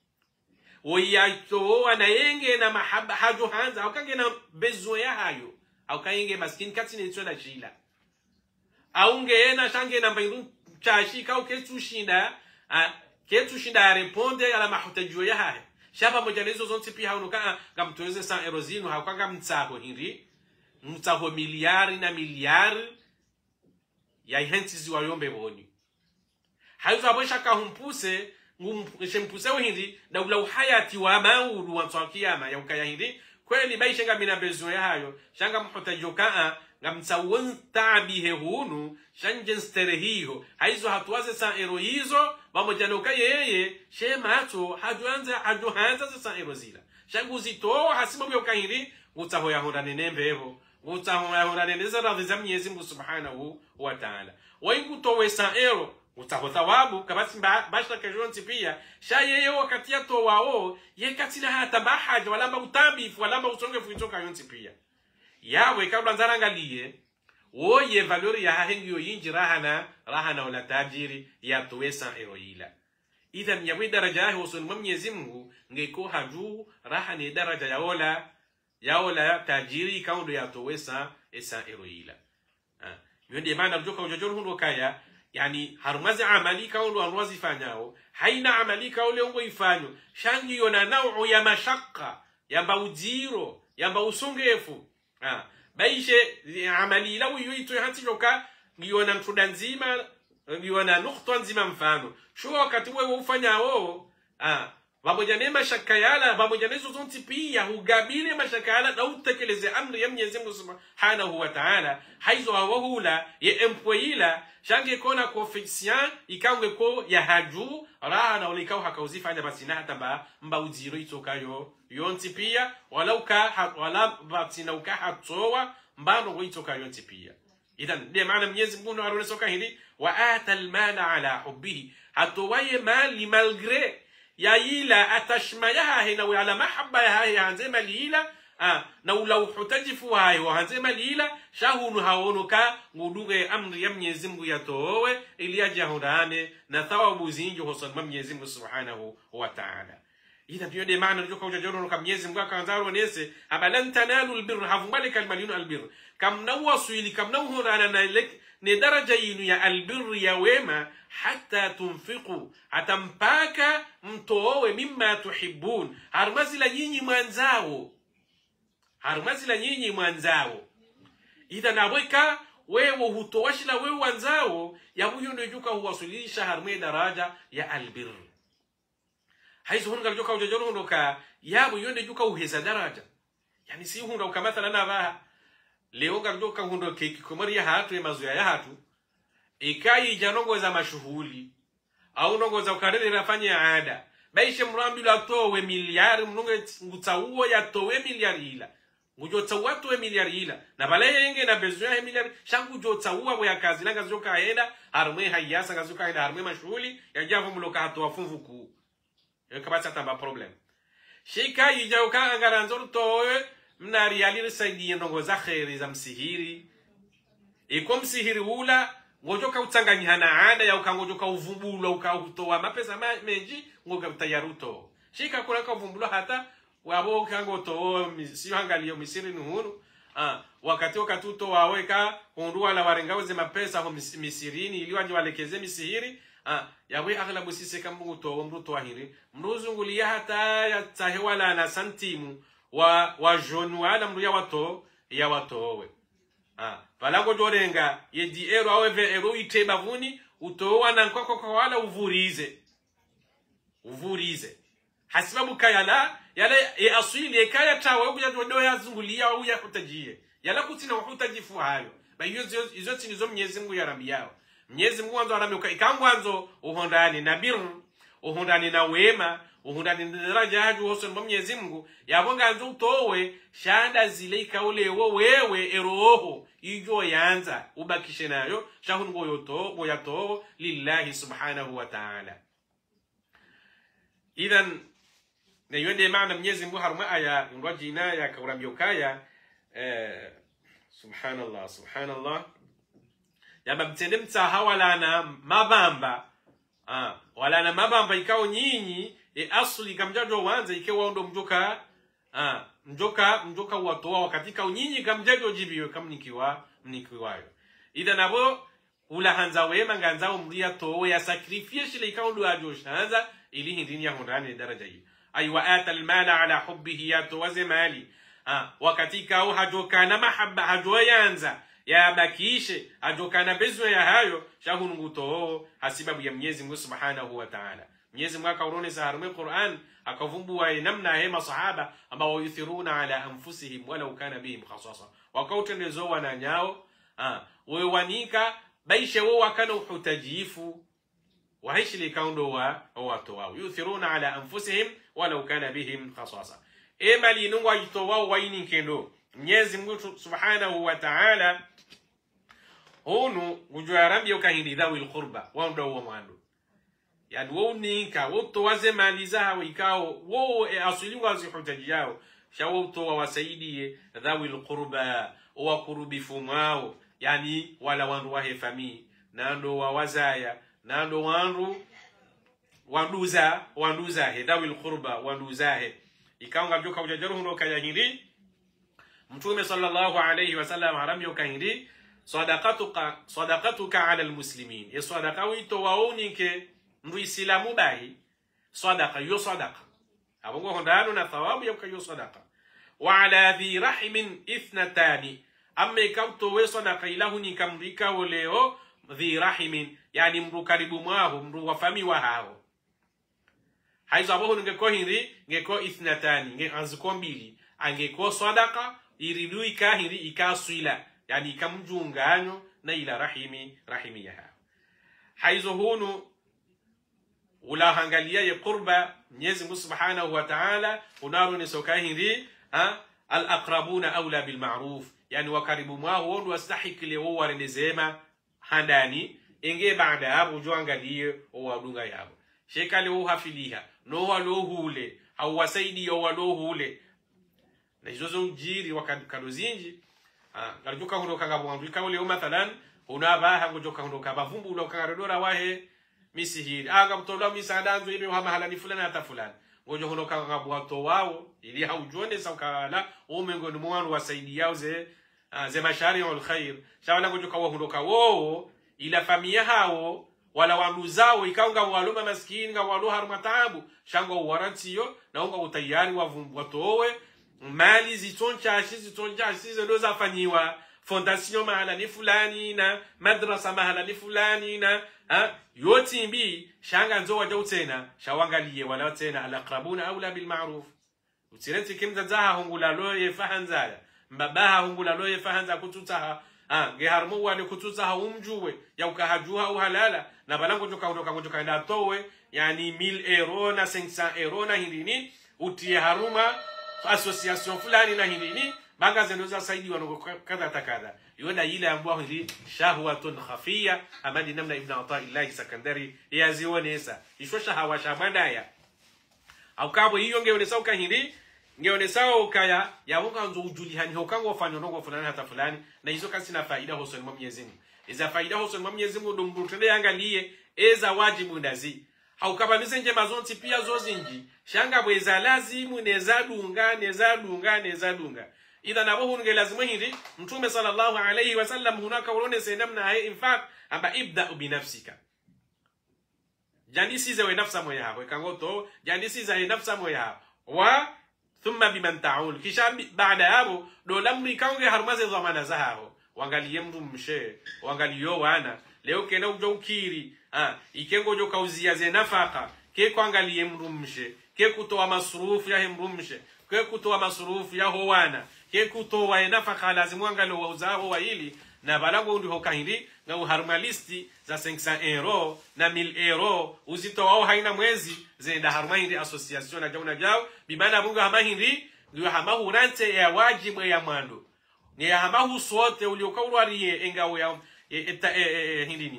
oyaito anayenge na mahaba hajo hanza au kange na besoin ya hayo au kange maskini kati ni tsona jila au ngena shange na mbaindu chashi ka uketu shinda ketu shinda responde ala mahutajo ya hayo shaba mojalezo zonse pia haunuka ngamtoeze cent euro zinu haukanga mtsaho hindi mtsaho miliari na miliari ya henti ziwayombe boni haizo abosha ka humpuse ngumpuse hindi na ula uhayati wa maulu wa tsakiyama ya ukaya hindi kweli baishenga mina bezo ya hayo shanga mhutajoka ngamtsawon tabihe hunu shanje sterehiho haizo hatuwaze cent euro hizo bamojanoka yeye shema ato hajuanza hajuanza cent euro zila shangu zito hasimo byo kahindi utaho ya honda nenembeho utaho ya honda neneza radhiza Mwenyezi Mungu Subhanahu wa Ta'ala waingu towe cent euro utaho thawabu kabasi basha kajonti pia shaye wakati ya towao yekatila hata bahaja wala mautambifu wala usonge fuitoka yonti pia yawe kabla nzarangalie woye valeur ya hahengiyo yinji rahana rahana wala tajiri ya towe cent euro ila idhan yawe daraja yahe usoni Mwenyezi Mungu ngeko haju rahane daraja ya ola ya ola tajiri kaundo ya towe cent euro ila yonde maana mjoka ujojoro hundo kaya yani harumazi amali kaundo anwazi fanyao haina amali kaule ongo ifanyo shangi yona nao ya mashaka yamba ujiro yamba usungefu ah baishe amali ila uyuito hati joka yona mtuda nzima yona nukta nzima mfano sho wakati wewe ufanya wao ah pamoja na mashaka yala pamoja na hizo zonti pia hugabile mashaka yala na utekeleze amri ya Mwenyezi Mungu Subhanahu wa Ta'ala haizo hawahula ya employila shange kona coefficient ikangwe ko ya haju raha na ulikao hakauzifanya basi na hata mba mba ujiro itokayo yonti pia wala uka wala batina uka hatowa mbano itokayo yonti pia idhan de maana Mwenyezi Mungu anarusoka hili wa atal mala ala hubbihi hatowaye mali malgré ya ila atashmayaha hina wa ala mahabba ya hanzema lila ah na ula uhutajifu hayo hanzema lila shahunu haonoka nguduge amri ya Mwenyezi Mungu yatowe ili ajahurane na thawabu zinjo hosan Mwenyezi Mungu Subhanahu wa Ta'ala. Ida ndio de maana ndio kwa joro kwa Mwenyezi Mungu akaanzaro nese abalan tanalu albirra havumbali kalmalinu albirra kam nawasili kam nawhurana na lek ni daraja yinu ya albirr ya wema hatta tunfiqu atampaka mtowe mimma tuhibbun harmazila nyinyi mwanzao harmazila nyinyi mwanzao idha nabweka wewe hutowashila wewe wanzao ya huyo ndio juka huwasilisha harme daraja ya albirr haizo hunga joka ujajoro ndoka yabo yonde juka uheza daraja yani si hunda ukamathala na baha leo ngarjoka hundo keki komari ya hatu ya mazoea ya hatu ikai janongo za mashuhuli au nongo za ukarere nafanya ada baishe mrambi la towe miliari mnonge ngutauo ya towe miliari ila ngujo tsawa towe miliari ila na bale yenge na bezo ya miliari shangu jo tsawa bo ya kazi nanga zoka aenda harmwe hayasa ngazoka aenda harmwe mashuhuli ya javu mloka hatu wafunvuku yakabata tamba problem shika yijauka angaranzoro towe mnari alire saidi ndongo za khairi za msihiri iko msihiri ula ngojoka utanganyana ada ya ukangojoka uvumbula ukautoa mapesa menji ngoga utayaruto shika kula ka uvumbula hata wabo kango to sio angalio misiri nuhuru ah wakati wakati uto waweka ondua la warengawe mapesa ho misirini ili waje walekeze misihiri ah yawe aghlabu sisi kambu to mruto ahiri mruzungulia hata ya tahewala na santimu wa wa jonu wala mruya wato ya watowe ah palango jorenga yedi ero awe ero iteba vuni utowa na nkoko kwa wala uvurize uvurize hasibabu kayala yale e asili e kaya tawe uya jodo ya zungulia au ya kutajie yala kutina uhutajifu hayo ba hizo hizo tinizo Mwenyezi Mungu ya rabbi yao Mwenyezi Mungu anzo arameuka ikangwanzo uhondani na bir uhondani na wema uhundani daraja haju hoso Mwenyezi Mungu yabonga anzo utowe shanda zile ikaule wewe eroho ijo yanza ubakishe nayo shahun goyoto goyato lillahi subhanahu wa ta'ala idhan na yende maana Mwenyezi Mungu haruma aya ngojina ya kaurambiyokaya eh subhanallah subhanallah yaba mtende mtaha wala na mabamba ah wala na mabamba ikao nyinyi e asli kamjajo wanza ikewa ndo mjoka ah mjoka mjoka watoa wakati kao nyinyi kamjajo jibiyo kamnikiwa mnikiwayo ida nabo ula hanza wema nganzao mria towe ya sacrifice ile ikao ndo ajoshanza ili hindini ya hondani daraja hii aywa atal mala ala hubbihi ya towaze mali ah wakati kao hajoka na mahabba hajoyanza ya bakishe hajoka bezo ya hayo shahungu to hasibabu ya Mwenyezi Mungu Subhanahu wa Ta'ala Mwenyezi Mungu akaurone saharume Qur'an akavumbua namna hema sahaba ambao yuthiruna ala anfusihim walau kana bihim khasasa wakautendezo wana nyao ah wewe wanika baishe wao wakana uhutajifu waishi likaundo wa watu wao yuthiruna ala anfusihim walau kana bihim khasasa emali nungu ajitowa waini kendo Mwenyezi Mungu Subhanahu wa Ta'ala honu ujua rambi ukahindi dhawil qurba wando wa mwando yani wao nika woto waze mali zao ikao wao asili wazi hutaji yao shawo to wasaidie dhawil qurba wa qurubifu mao yani wala wandu wa hefami nando wa wazaya nando wandu wanduza wanduza he dhawil qurba wanduza he ikao ngabjoka ujajaro huno kaya hindi Mtume sallallahu alayhi wasallam haramyo kahindi sadaqatuka sadaqatuka ala almuslimin ya sadaqa wito waonike mru islamu bahi sadaqa yo sadaqa abongo hondano na thawabu ya yo sadaqa wa ala dhi rahimin ithnatani amma kauto we sadaqa ilahu ni kamrika woleo dhi rahimin yani mru karibu mwaho mru wafami wa hao haizo abo ngeko hiri ngeko ithnatani nge anziko mbili angeko sadaqa iridu ikahiri ikaswila yani ikamjunganyo na ila rahimi rahimi ya haizo hunu ulahangalia ya qurba Mwenyezi Mungu Subhanahu wa Ta'ala unaro ni sokahiri ha al aqrabuna aula bil ma'ruf yani wakaribu mwao wao wastahiki leo warendezema handani inge baada hapo joangalie owadunga yabo sheka leo hafiliha no walo hule au wasaidi yo walo hule na hizo ujiri wakadukalozinji ah ngalijoka hondoka ngabwandu ikawo leo mathalan unabaha ngojoka hondoka bavumbu ulokangadora wahe misihiri anga mtola misadanzo ile wa mahalani fulani hata fulani ngojo hondoka ngabwato wao ili haujone saukala umengoni mwandu wasaidi yao ze uh, ze mashari wal khair shawana ngojoka wa hondoka wao ila familia hao wala wanuzao ikaunga waloma maskini nga walo haruma taabu shango warantiyo na unga utayari wa watowe mali zitoncha zitoncha ndo zafanyiwa fondation mahala ni fulani na madrasa mahala ni fulani na ha yote mbi shanga nzo waje utena shawangalie wala tena alaqrabuna aula bil ma'ruf utirenti kimza zaha hungula loye fahanza mbabaha hungula loye fahanza kututaha ah geharmu wale kututaha umjuwe ya ukahajuha au halala na balango joka kutoka kutoka enda towe yani mille euro na cinq cents euro na hindini utie haruma association fulani na hindini banga zenoza saidi wanokadha takadha yona ile ambao hili shahwatun khafia amadi namna ibn Athaillah Sakandari yazionesa isho shahawa shabandaya au kabo hiyo ngeonesa ukahindi ngeonesa ukaya yaunga nzo ujulihani hokango wafanya nongo fulani hata fulani na hizo kasi na faida hosoni mwa Mwenyezi Mungu iza faida hosoni mwa Mwenyezi Mungu ndo mrutende angalie eza wajibu ndazi haukabamize nje mazonti pia zozinji shanga bweza lazimu neza dunga neza dunga neza dunga idha nabo hunge lazimu hindi mtume sallallahu alayhi wasallam hunaka ulone senamna hai infaq amba ibda bi nafsika jandisi za nafsa moya hapo kangoto jandisi za nafsa moya wa thumma biman ta'ul kisha baada hapo do lamri kaunge harumaze dhamana zao wangalie mtu mshe wangaliyo wana leo kena ujo ukiri ah ikengo jo kauzia ze nafaka ke kuangalie mtu mshe ke kutoa masrufu ya mtu mshe ke kutoa masrufu ya howana ke kutoa nafaka lazimu angalo wauzao wa hili na balango ndi hokahindi na uharmalisti za cinq cents euro na mille euro uzito wao haina mwezi zenda harmahindi association na jauna jao bibana bunga hamahindi ndio hamahu rante ya wajibu ya mwando ni hamahu sote uliokaurwarie engao ya hindini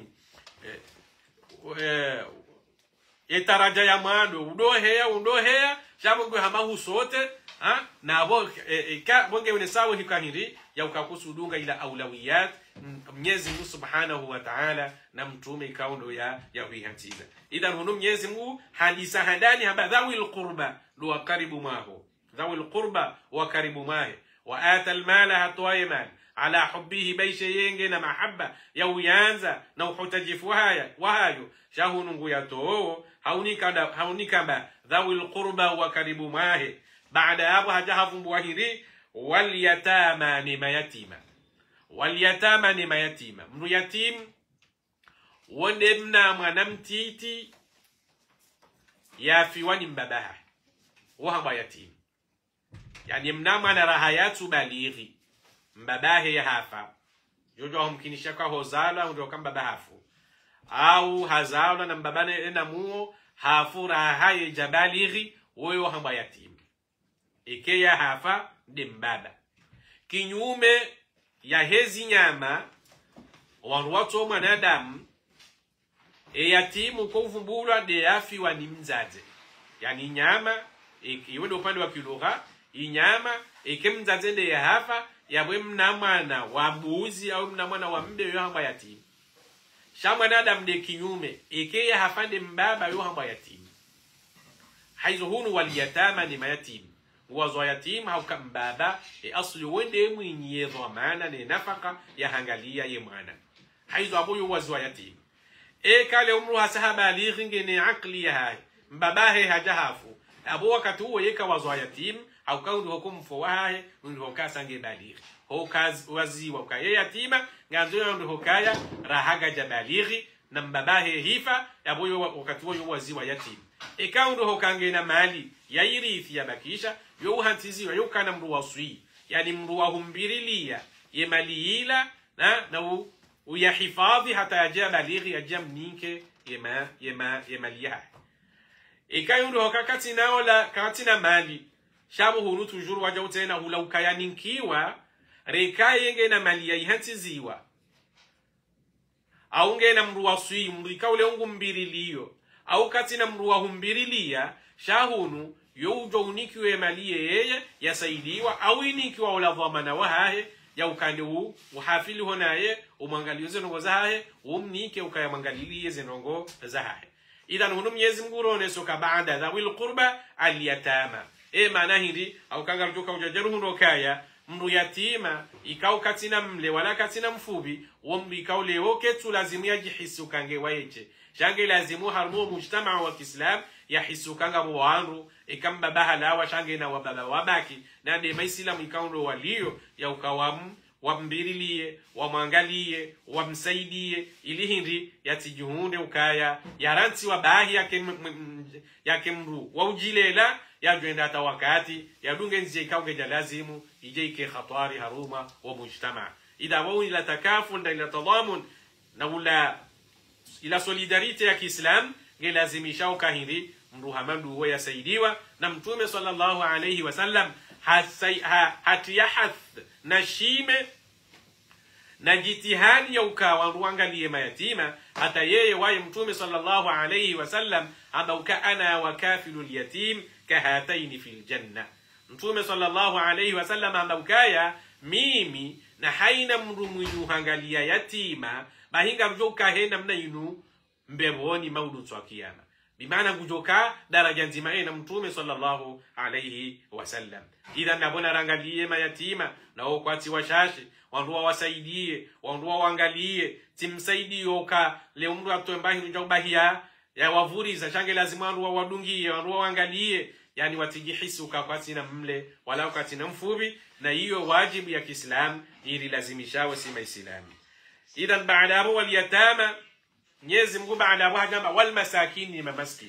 etaraja ya mwando udohea udohea shabu hamahu sote ha na bo ka bonge unesawo hikahindi ya ukakusudunga ila aulawiyat Mwenyezi Mungu Subhanahu wa Ta'ala na mtume kaundo ya ya huihatiza idhan hunu Mwenyezi Mungu hadisa hadani haba dhawil qurba do karibu maho dhawil qurba wa karibu mahe wa ata almala hatwayman ala hubbihi baisha yenge na mahabba ya uyanza na uhutajifu haya wahayo shahunu ngu yato haunika haunika ba dhawil qurba wa karibu mahe baada hapo hajahavumbu wahiri wal yatama ni mayatima wal yatama ni mayatima mru yatim wonde mna mwanamtiti yafiwani mbabaha wa yatim yani mna mwana rahayatu balighi mbabahe ya hafa jojo humkinisha kwa hozala ndio kama babahafu au hazala na mbabane na muo hafura haye jabalighi woyo hamba yatim ikeya hafa de mbaba kinyume ya hezi nyama wanwatu mwanadamu e yatimu kwa uvumbulwa de yafi wa ni mzaze yani nyama iwe ndo upande wa kilugha inyama ikemzaze de ya hafa yabwe mna mwana wa mbuzi au mna mwana wa mbe yo hamba yatimu sha mwanadamu de kinyume ikeya hafa de mbaba yo hamba yatimu haizo hunu wal yatama ni mayatimu wazo yatima au kambaba e asli wende mwenye dhamana ne nafaka ya hangalia ye mwana haizo abuyo wazo yatima e kale umru hasahaba alighi ngene akli ya hai mbabahe hajahafu abo wakati huo yeka wazo yatim au kaundu hukumu fowahe ndo kasange balighi ho kazi wazi wakaye yatima ngazo ndo hokaya rahaga jabalighi na mbabahe hifa abuyo wakati huo wazi wa yatim e kaundu hokange na mali ya irithi ya bakisha yo hantiziwa yo kana mru waswi yani mru wa humbirilia ye mali ila na na uyahifadhi hata yaja balighi yaja mninke yema yema yemaliya ikayundo hokakati nao la katina mali shabu hunu tujuru waja utena hula ukayaninkiwa rekaye na mali ya ihantiziwa au ngena mru waswi mru kaule ungu mbiriliyo au katina mru wa humbirilia shahunu yo ujo unikiwe maliye yeye yasaidiwa au inikiwa ula dhamana wahahe ya ukande huu uhafili honaye umwangalie zenongo zahahe umnike ukayamwangalilie zenongo zahahe idhan hunu Mwenyezi Mungu ronesoka baada dhawil qurba aliyatama e maana hindi au kanga lutoka ujajaru huno kaya mru yatima ikau katina mle wala katina mfubi umbi ikau leo ketu lazimu yajihisi ukange waeche shange lazimu harmu mujtama wa Kiislam yahisu kanga mwanru ikamba bahala wa shange na wababa wabaki na de maisilamu ikaundo walio ya ukawamu wambirilie wamwangalie wamsaidie ili hindi yatijuhunde ukaya yaranti wabahi yake yake mru waujilela yajwenda ta wakati yadunge nje ikauge jalazimu ije ike khatari haruma wa mujtama idha wawi la takaful na ila tadamun na ula ila solidarite ya Kiislam ngelazimisha ukahindi mruhamandu wa yasaidiwa na mtume sallallahu alayhi wasallam hatiyahath na shime na jitihadi ya ukawa ruangalie mayatima hata yeye waye mtume sallallahu alayhi wasallam amauka ana wa kafilul yatim kahataini fil janna mtume sallallahu alayhi wasallam amaukaya mimi na haina mru mwinu hangalia yatima bahinga mjoka henda mna yinu mbeboni maudu twa kiyama bimaana kujoka daraja nzima ena mtume sallallahu alayhi wasallam idha nabona rangalie mayatima na okwati washashi wanduwa wasaidie wanduwa wangalie timsaidie oka le umru atombahi njobahia ya wavuri za shange lazima wanduwa wadungie wanduwa wangalie yani watijihisi ukakwati na mle wala ukati na mfubi na hiyo wajibu ya Kiislam ili lazimishawe si maislami idhan baada hapo wal yatama Mwenyezi Mungu baada hapo hajamba wal masakin ni mamaskin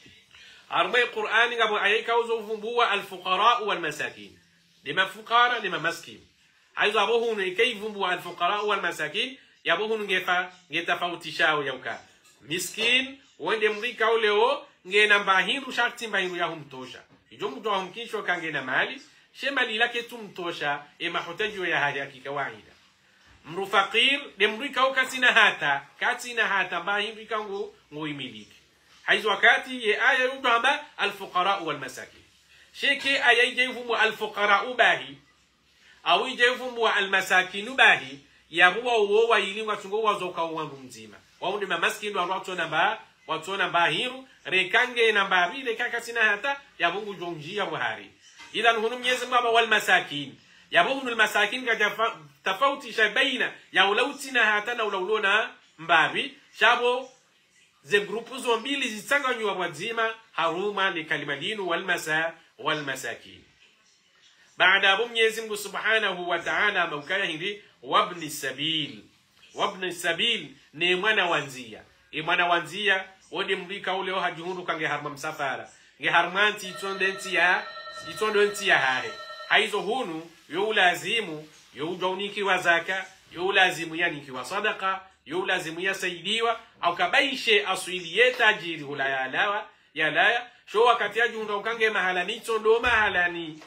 armai Qur'ani ngabo ayika uzovumbua al fuqara wal masakin ni mafukara ni mamaskin aizo abo hunu ikaivumbua al fuqara wal masakin yabo hunu ngefa ngetafautishawo yauka miskin wende mrika uleo ngena mbahindu sharti mbahindu ya humtosha ijo mtu humkisho kange na mali shemali lake tumtosha e mahutaji ya hali ya kawaida mru faqir demrika ukatina hata katina hata mbahindu kangu ngoimiliki haizo wakati ye aya yudo amba al fuqara wal masakin sheke aya ijevumu al fuqara ubahi au ijevumu al masakin ubahi ya huwa uwa ili watungo wazoka wangu mzima waundi mamaskini wa watu namba watu namba hiru rekange namba vile kakatina hata ya Mungu jonjia buhari idhan hunu Mwenyezi Mungu wal masakin ya Mungu al masakin ka tofauti baina ya ulautina hata na ulaulona mbabi shabo ze grupu zo mbili zitanganywa wazima haruma ni kalimadinu wal masa wal masakin baada hapo Mwenyezi Mungu Subhanahu wa Ta'ala maukaya hindi wabni sabil wabni sabil ni mwana wanzia e mwana wanzia wodi mrika ule ho hajuhundu kange harma msafara nge harmanti itondenti ya itondenti ya hahe haizo hunu yo lazimu yo ujoniki wa zaka yo lazimu yani ki wa sadaqa yo lazimu ya saidiwa au kabaishe aswili tajiri hula ya lawa ya laya sho wakati ajuhundu kange mahalani itondo mahalani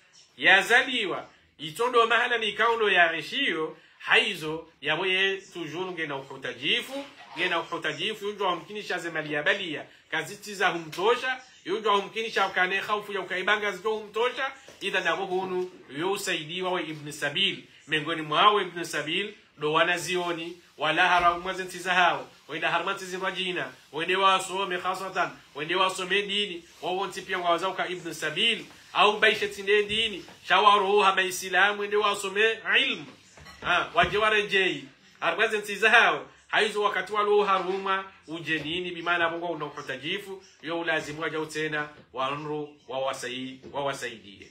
yazaliwa itondo mahalani kaundo ya rishio haizo yaboye toujours ngena uhutajifu ngena uhutajifu yujwa mkinisha zemalia balia kazitiza humtosha yujwa humkinisha kane khaufu ya ukaibanga zito humtosha idha nabo hunu yosaidiwa wa ibn sabil miongoni mwao ibn sabil do wanazioni wala haramu mwazentiza hao wenda harmati zirajina wende wasome khasatan wende wasome dini wawonti pia wawazauka ibn sabil au baishe tinde dini shawaruha maisilamu ende wasome ilmu ah waje warejei arbazen tizao haizo wakati walo haruma ujenini bimaana bongo una utajifu yo lazimu waje tena wanru wa wasai wa wasaidie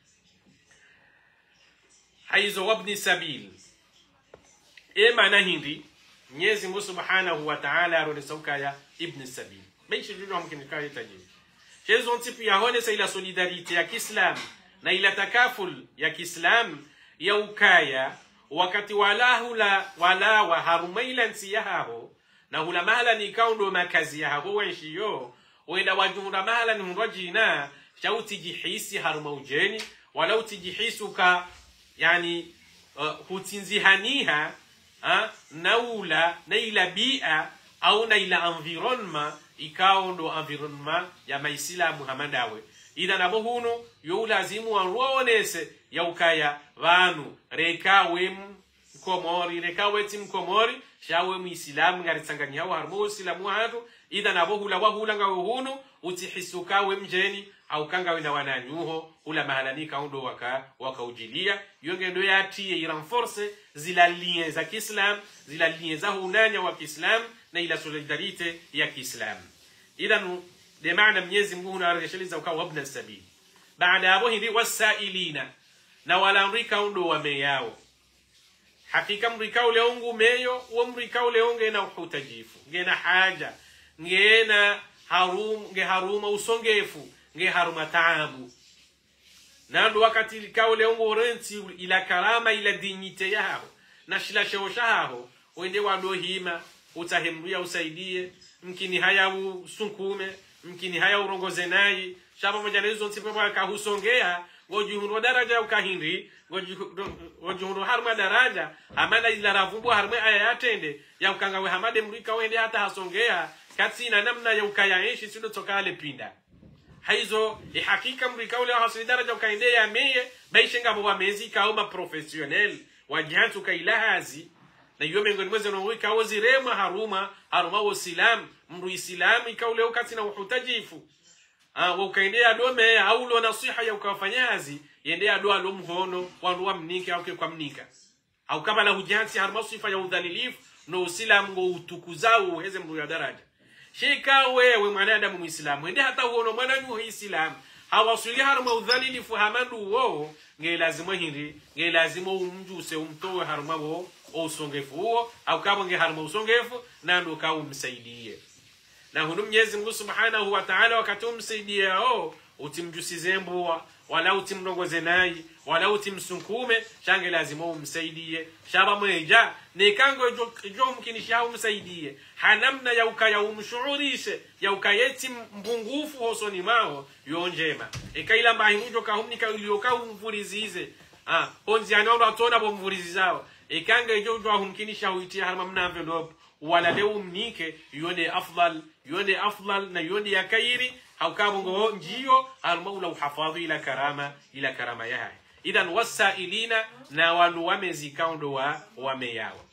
haizo wabni sabil ema na hindi Mwenyezi Mungu Subhanahu wa Ta'ala aronesauka ya ibn sabil baishe juno mumkin kai tajiri chezo tipu ya hone sa ila solidarite ya Kiislam na ila takaful ya Kiislam ya ukaya wakati wala hula wala wa harumaila nsiyaho na hula mahala ni kaundo makazi ya hago wenshiyo wenda wajunda mahala ni mrajina shauti jihisi haruma ujeni wala utijihisu ka yani uh, hutinzihaniha uh, naula na ila bia au na ila environnement ikaundo environnement ya maisila Muhammadawe ida nabo huno yo lazimu wanronese ya ukaya vanu reka wem komori reka wetim komori shawe muislamu ngaritanganya hawa harmo islamu hatu ida nabo hula wahula ngawe huno utihisuka wemjeni au kanga wina wananyuho ula mahalani kaundo waka wakaujilia yonge ndo yatie irenforce zila liens za Kiislam zila liens za hunanya wa Kiislam na ila solidarite ya Kiislam idan de maana Mwenyezi Mungu anarejeleza ukawa ibn sabil baada hapo hindi wasailina na wala mrika ndo wameyao hakika mrika ule ungu meyo wa mrika ule unge na utajifu ngena haja ngena harum nge haruma usongefu nge haruma taabu na ndo wakati kaule ungu renti ila karama ila dignite yao na shila shosha hao wende wado hima utahemria usaidie mkini haya usunkume mkini haya urongoze nayi shaba majalizo ntipepa kahusongea ngojuhuro daraja ukahindi ngojuhuro harma daraja amana ila ravumbu harma aya yatende ya ukangawe hamade mrika wende hata hasongea katina namna ya ukayaeshi sido tokale pinda haizo e hakika mrika ule hasili daraja ukaende ya meye baishenga bwa mezi kauma professionnel wajihantu kailahazi na hiyo miongoni mwezi unaoika wazirema haruma haruma wa Islam mru Islam ikaule wakati na uhutajifu ah wakaendea dome au lo nasiha ya ukafanyazi yendea doa lo mhono wanua mnike au kwa mnika au kama la hujansi haruma sifa ya udhalilifu no Islam ngo utukuzao heze mru ya daraja shika wewe mwanadamu muislamu ende hata uono mwananyu Islam hawasuli haruma udhalilifu hamandu wao nge lazima hindi nge lazima umjuse umtoe haruma wao usongefu huo au kama nge haruma usongefu na ndo ka umsaidie na huno Mwenyezi Mungu Subhanahu wa Ta'ala wakati umsaidie hao utimjusize mbwa wala utimrongoze nayi wala utimsunkume shange lazima umsaidie shaba mweja nikango jo jo mkinisha umsaidie hanamna ya ukaya umshuurishe ya ukayeti mbungufu hosoni mao yonjema ekaila mbahinujo kahumnika ulioka umvulizize ah honzi anaona tona bomvulizi zao ikanga jo jo humkinisha uitia harma mnavyo ndo wala leo mnike yone afdal yone afdal na yone ya kairi au kabongo njio almaula uhafadhi ila karama ila karama ya hai idan wasailina na wanu wamezi kaundo wa wameyao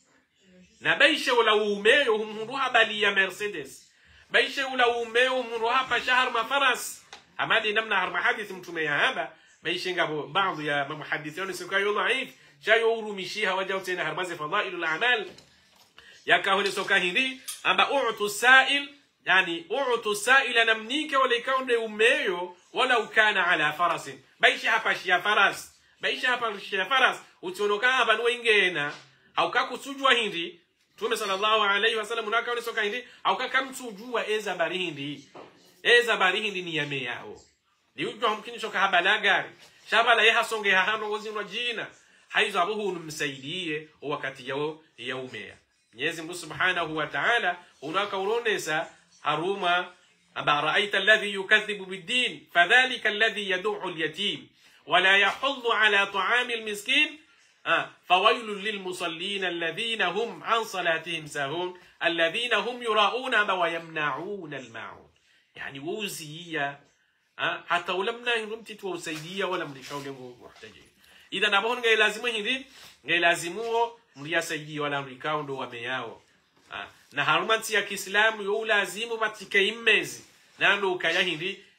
na baisha ula umeyo humruha bali ya Mercedes baisha ula umeyo humruha pa shahr mafaras amadi namna har mahadith mtume ya haba baisha ngabo baadhi ya muhadithani sikayo dhaif shayo urumishiha wajao tena harbazi fadailul a'mal yakahuli soka hindi amba u'tu sa'il yani u'tu sa'ila namnike wala ikaunde umeyo wala ukana ala farasin baisha hapa shia faras baisha hapa shia faras utonoka hapa no ingena au kakusujwa hindi tume sallallahu alayhi wasallam unaka wale soka hindi au kakamsujua eza bari hindi eza bari hindi ni yame yao ni ujwa mkini soka haba la gari shaba la yeha songe hano wazino jina haizo abuhu numsaidie wakati yao yaumea Mwenyezi Mungu Subhanahu wa Ta'ala unaka uronesa haruma aba ra'aita alladhi yukathibu bid-din fadhalika alladhi yad'u al-yatim wala yahuddu ala ta'ami al-miskin ah fawailul lilmusallin alladhina hum an salatihim sahun alladhina hum yura'una wa yamna'una al-ma'un yani wuzia ah hata ulamna hirumti tuwasaidia wala mlikaule muhtaji idha nabahon ngai lazima hindi ngai lazimuo mliyasaidia wala mlikao ndo wameyao ah na harumanti ya Kiislamu yo lazimu batike imezi nando ukaya hindi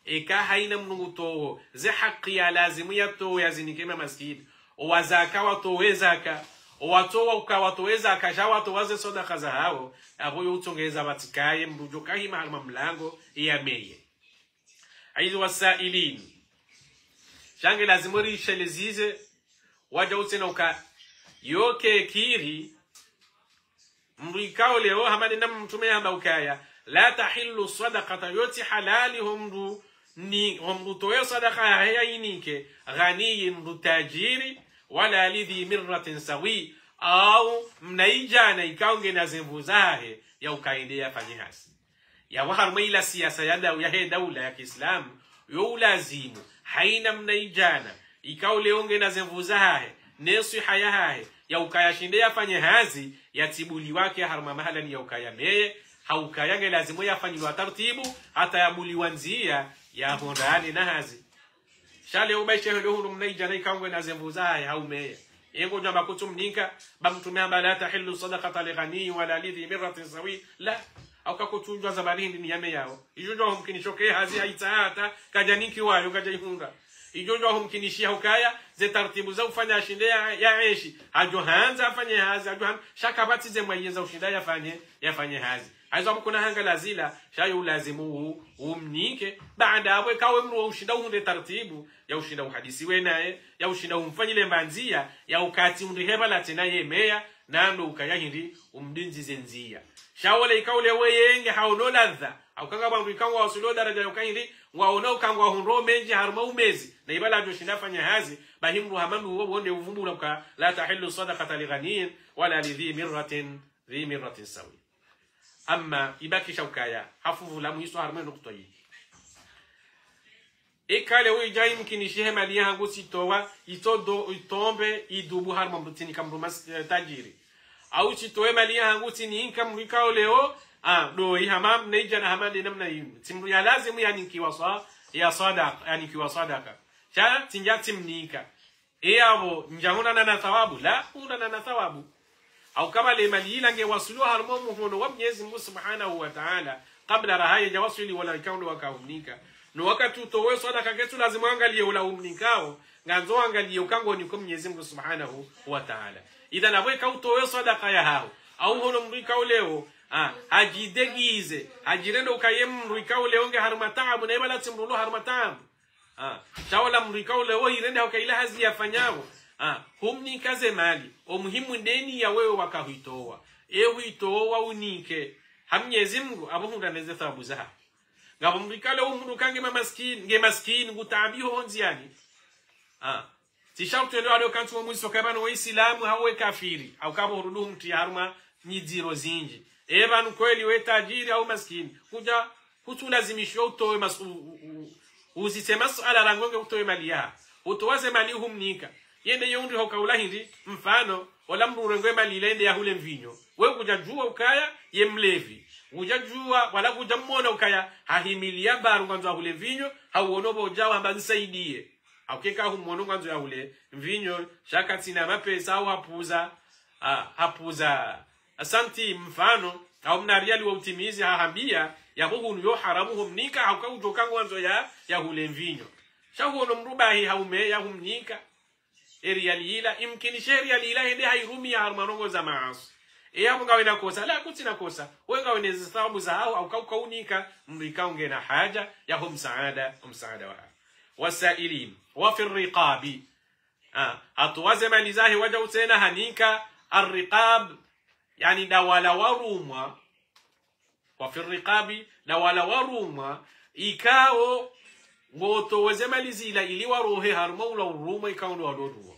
eka haina mnungu toho ze haki ya lazimu ya toho ya zinikema maskini owazaka watowezaka owatowa ukawatoweza kashawa towaze sadaka za hao agoyo utongeza batikaye mrujo kahima halma mlango ya meye aizu wasailin jange lazimu rishelezize waja utena uka yoke kiri mrikao leo hamani na mtume hamba ukaya la tahillu sadaqata yoti halali humdu ni humdu toyo sadaqa haya inike ghani mdu tajiri wala lidhi mirratin sawi au mnaijana ikaunge na zembuzahe ya ukaendea fanyihasi ya waharma ila siyasa ya daw ya he daula ya Kiislamu yo lazimu haina mnaijana ikao leonge na zembuzahe nesu haya hahe ya ukayashindea fanyihazi ya tibuli wake harma mahalani ya ukayameye haukayange lazimu yafanywa taratibu hata yabuliwa nzia ya hondani na hazi shale ubaishe hulu mnaijana ikangwe na zembuzahe haumeye yengo jamba kutumnika bamtume amba la tahillu sadaqata li ghani wala lidhi mirratin sawi la au kakutunjwa zabarindi ni yame yao ijojo humkinishoke hazi haitaata kajaniki wayo kajihunga ijojo humkinishia hukaya ze taratibu za ufanya shinde ya eshi hajo hanza afanye hazi hajo shakabati ze mwayeza ushinda yafanye yafanye hazi aizo mkuna hanga lazila shayo lazimu umnike baada hapo kawe mru ushinda hunde taratibu ya ushinda uhadisi we naye ya ushinda umfanyile mbanzia ya ukati undiheba la tena yemea nando ukaya hindi umdinzi zenzia shawole ikaule weyenge hauno ladha au kanga bandu ikangwa wasulo daraja yokahindi waona ukangwa hunro menji harma umezi na ibala jo shinda fanya hazi bahimru hamanu wo wonde uvumbura ka la tahillu sadaqata li ghaniyin wala li dhi mirratin dhi mirratin sawi amma ibaki shawkaya hafuvu la muhiso harma nukto yi ikale we jai mkinishihe mali yangu sitowa itodo itombe idubu harma mrutini kamruma tajiri au chitoe mali yangu tini income rikao leo ah do ihamam neja na hamali namna hiyo timru ya lazimu yani kiwasa ya sadaqa yani kiwasadaka cha tinja timnika eabo njahuna na thawabu la una na thawabu au kama le mali ilange wasulu harmo muhono wa Mwenyezi Mungu Subhanahu wa Ta'ala kabla rahaya jawasuli wala ikaundo wakaumnika no wakati utowe sadaka ketu lazima angalie ula umnikao nganzo angalie ukango ni kwa Mwenyezi Mungu Subhanahu wa Ta'ala idha naweka utowe sadaka ya hao au hono mrikao leo ah hajidegize hajirendo ukayemrikao leo nge harmatabu na ibala timrulo harmatabu ah tawala mrikao leo irende ukaila hazi yafanyao ah humni kaze mali umuhimu ndeni ya wewe wakahuitoa ewe itoa unike hamnyezi Mungu abuhunda neze thawabu zaha ngabo mrikale umru kange maskini nge maskini ngutabiho honziani ah tishautu ndio alio kantu mwiso kabano waislamu hawe kafiri au kabo hurudu mti haruma nyiziro zinji eba kweli we tajiri au maskini kuja kutulazimishwa utoe masu uzisema swala rangonge utoe mali ya utowaze mali humnika yende yundi hokaula hindi mfano wala mrurengwe mali lende ya hule mvinyo wewe kuja jua ukaya ye mlevi ujajua wala kujamona ukaya hahimilia baru nganzo hule mvinyo hauonobo ujawa amba nisaidie akeka humono nganzo ya hule mvinyo shaka tina mapesa au hapuza ah, hapuza asanti mfano au mnariali wa utimizi hahambia ya huhu yo haramu humnika hauka ujoka nganzo ya ya hule mvinyo shahuono mrubahi haume ya humnika eriali ila imkini sheria ila hende hairumi ya harmanongo za maasi eya munga wena kosa la kutina kosa wenga wenezi thawabu za hao au kaunika mrikaunge na haja ya hum saada um saada wa wasailin wa fi riqabi ah atwaze malizahi waja utena hanika arriqab yani dawala waruma wa fi riqabi dawala waruma ikao ngoto weze malizila ili warohe harmaula uruma ikaundo wadodo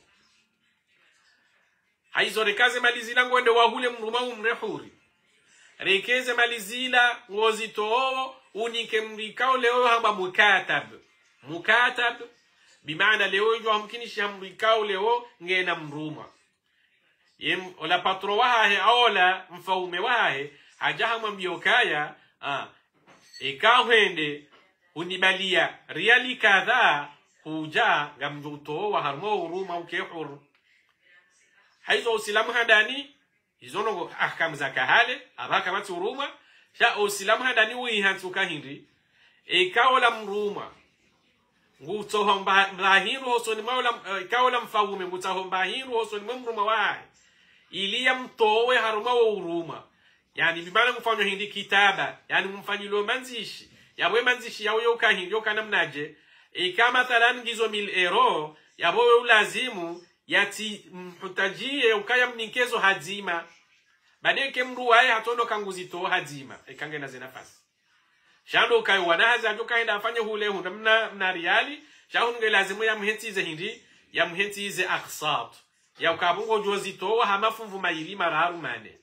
haizo rekaze malizila ngwende wahule mruma umrehuri rekeze malizila ngozito unike mrikao leo hamba mukatab mukatab bimaana leo jo hamkinishi mrikao leo ngena mruma yem ola patro wahe aola mfaume wahe hajaha mwambiokaya ah ikawende unibalia riali kadhaa huja ngamjuto wa harmo uruma ukehuru haizo usilamu hadani izono ahkam za kahale abaka maturuma sha usilamu hadani wihantuka hindi ikaola mruma ngutohomba mrahiru hosoni mawla ikaola mfaume ngutahomba hiru hosoni mruma wae iliya mtowe haruma wa uruma yani bimana mfano hindi kitaba yani mfanyilo manzishi yabwe manzishi yawe yoka hindi yoka namnaje ika mathalan gizo mil ero yabwe ulazimu yati mputajie ukaya mninkezo hazima badeke mru wae hatondo kanguzito hazima ikange na zinafasi shando kai wanaza joka enda afanye hule hunda mna mna riali shahunge lazimu ya mhetize hindi ya mhetize aksat ya ukabungo jozito wa hamafunvu mayili mararu mane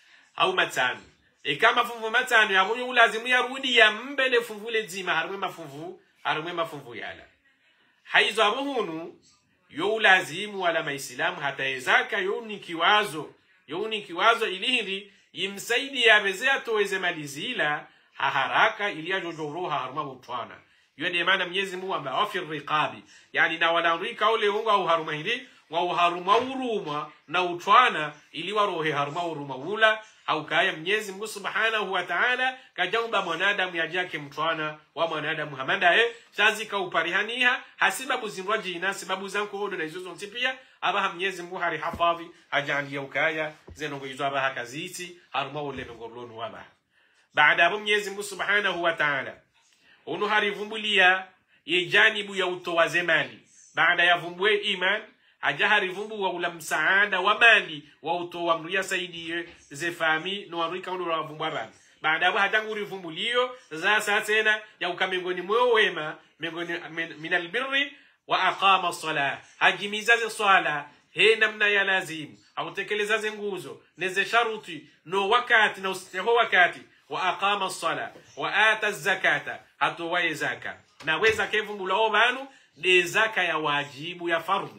au matano e kama funvu matano ya mungu lazimu ya rudi ya mbele funvu le zima harumwe mafunvu harumwe mafunvu yala haizo abuhunu yo lazimu wala maislamu hata ezaka yo ni kiwazo yo ni kiwazo ilihindi imsaidi ya bezea toeze malizila haraka ili ajojoroha haruma mutwana yo de maana Mwenyezi Mungu amba afir riqabi yani na wala rika ule unga au haruma hili wa haruma uruma na utwana ili warohe haruma uruma ula au kaya Mwenyezi Mungu Subhanahu wa Ta'ala kajaumba mwanadamu yajake mtwana wa mwanadamu hamanda eh shazi ka uparihaniha hasibabu zinwa jina sababu zanko hodo na hizo pia aba Mwenyezi Mungu hari hafadhi hajalia ukaya zenongo hizo aba hakaziti haruma ule ngorlonu waba baada hapo Mwenyezi Mungu Subhanahu wa Ta'ala onu harivumbulia yejanibu ya utowa zemali baada ya vumbwe iman ajahari vumbu wa ula msaada wa mali wa utowa mruya saidi ze fami no arika ndo wa vumbu abani baada hapo hatanguri vumbulio za saa tena ya ukamengoni mwe wema mengoni minal birri wa aqama as-salah hajimiza ze swala he namna ya lazim au tekeleza ze nguzo neze sharuti no wakati na usiho wakati wa aqama as-salah wa ata az-zakata hatowa zaka na weza kevumbula obanu de zaka ya wajibu ya fardhu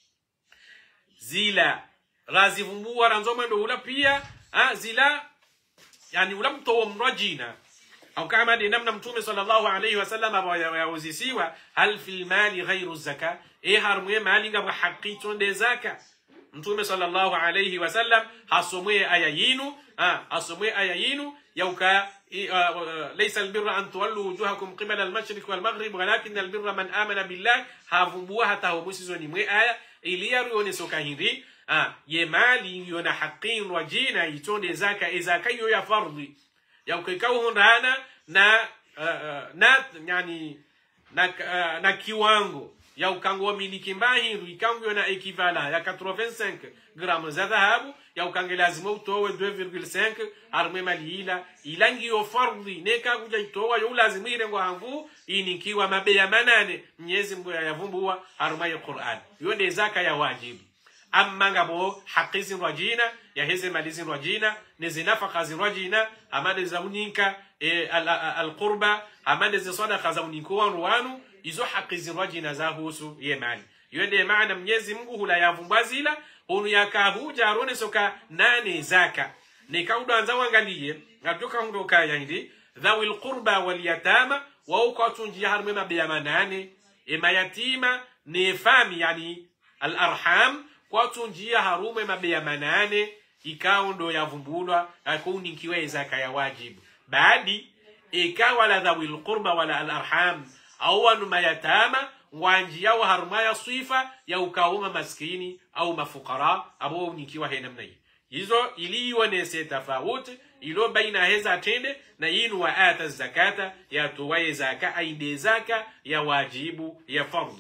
zila razivumbua ranzoma ndo ula pia ha, zila yani ula mtowa mrajina au kama de namna mtume sallallahu alayhi wasallam yauzisiwa hal fil mali ghayru zaka e harmwe mali ngabwa haqito de zaka mtume sallallahu alayhi wasallam hasomwe ayayinu ha hasomwe ayayinu yauka ليس البر أن تولوا وجوهكم قبل المشرق والمغرب ولكن البر من آمن بالله هافمبوا حتى هو مسيزوني مwe aya iliyaruone soka hindi ah yemali yona haqqin wajina itonde zaka ezaka yo ya fardhi ya ukikao hundana na uh, na yani na uh, na kiwango ya ukango miliki mbahi ikango na equivalent ya eighty-five grams za dhahabu ya ukange lazima utowe two virgule five arme malila ilangi yo fardhi neka kuja itowa yo lazima irengo hangu inikiwa mabeya manane Mwenyezi Mungu yavumbua arma ya Qur'an yo de zaka ya wajibu amma ngabo haqizi rajina ya heze malizi rajina nezinafaka zirajina amade zauninka e, al-qurba amade sadaqa zauninko wanu izo haqizi rajina za husu yemani yo de maana Mwenyezi Mungu hula yavumbazila onu yakahuja arone soka nane zaka nikaudo anza wangalie ngatoka ndo kaya hindi dhawil qurba wal yatama wa ukatunji harme mabiya manane ema yatima ne fami yani al arham kwa tunjia harume mabiya manane ikao ndo yavumbulwa akuni kiwe zaka ya wajibu baadi ikawa la dhawil qurba wala al arham au anu mayatama wanjia wa haruma ya swifa ya ukauma maskini au mafukara abo nikiwa he namna hii hizo iliwa nese tofauti ilo baina heza atende na yinu wa ata zakata ya tuwaye zaka ainde zaka ya wajibu ya fardhu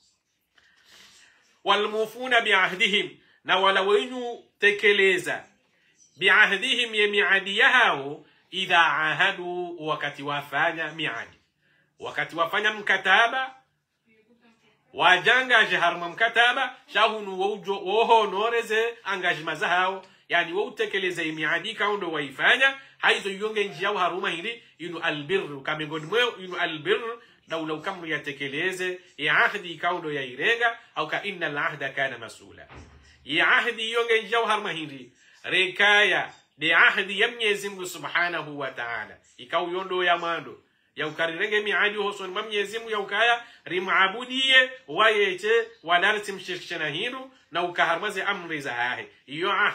walmufuna biahdihim na wala wenyu tekeleza biahdihim ya miadi yao idha ahadu wakati wafanya miadi wakati wafanya mkataba wajanga harma mkataba shahunu wojo wohonoreze engagement zao yani wo utekeleza imiadi kaundo waifanya haizo yonge njia haruma hili inu albirru kamengoni mwe inu albirru dawla ukamru yatekeleze ya ahdi kaundo ya irenga au ka inna al-ahda kana mas'ula ya ahdi yonge njia haruma hili rekaya de ahdi ya Mwenyezi Mungu Subhanahu wa Ta'ala ikau yondo ya mando ya ukarirenge miadi hoson Mwenyezi Mungu ya ukaya rimabudie wayete wadarti mshirikana hiru na ukaharmaze amri za hahe iyo ahdi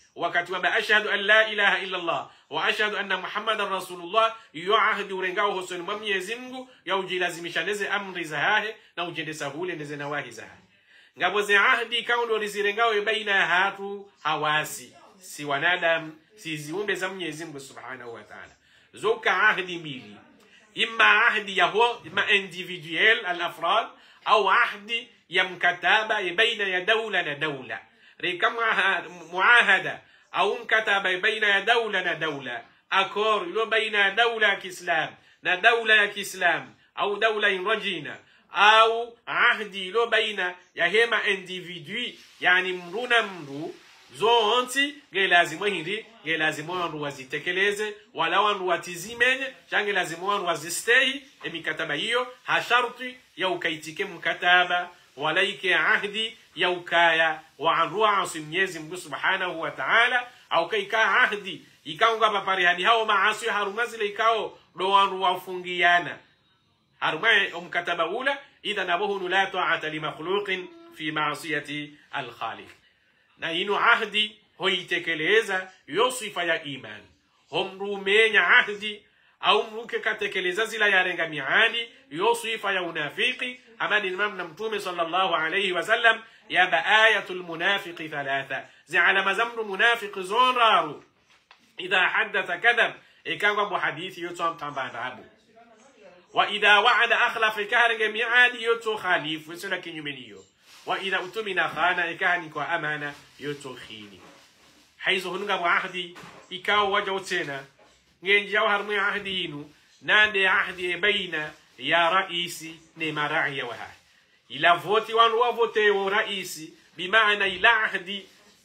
wakati wa ashhadu an la ilaha illa Allah wa ashhadu anna Muhammadan rasulullah, iyo ahdi urengao hosoni mwa Mwenyezi Mungu ya ujilazimisha neze amri za hahe na ujende sahule neze nawahi za hahe. Ngabo ze ahdi kaundo lizirengao baina ya hatu hawasi, si wanadamu, si ziumbe za Mwenyezi Mungu subhanahu wa ta'ala. Zoka ahdi mbili, imma ahdi yaho imma individuel al-afrad au ahdi ya mkataba baina ya dawla na dawla. Rikama muahada au mkataba baina ya dawla na dawla, akor ilo baina ya dawla ya Kiislam na dawla ya Kiislam au dawla inrajina, au ahdi ilo baina ya hema individu, yani mru na mru zonti ge lazima hindi ge lazima wandu wazitekeleze wala wandu watizimenye change lazima wandu wazistei emikataba hiyo hasharti ya ukaitike mkataba wala ike ahdi ya ukaya wa anruwa asim Mwenyezi Mungu subhanahu wa ta'ala, au kaika ahdi ikaunga paparihani hao maasi harumazile ikao do wandu wafungiana haruma mkataba ula, idha nabuhu la ta'ata li makhluqin fi ma'siyati al-khaliq. Na inu ahdi hoitekeleza yo sifa ya iman, homrumenya ahdi au mruke katekeleza zila yarenga miadi yo sifa ya unafiki. Amani Imam na Mtume sallallahu alayhi wasallam ya baayatul munafiqi thalatha, zi'ala mazamru munafiqi zonraru idha haddatha kadhab, ikangwa bu hadithi yoto mtambandabu, wa idha wa'ada akhlafa ikarenga miadi yoto khalifu sala kinyumeniyo, wa idha utumina khana ikani kwa amana yoto khini. Haizo hununga bu ahdi ikaw wajo tena ngenji yaw harmu ahdi inu nande ahdi baina ya raisi ni maraiya wa hai ila voti wanu wa vote wa raisi bimaana ila ahdi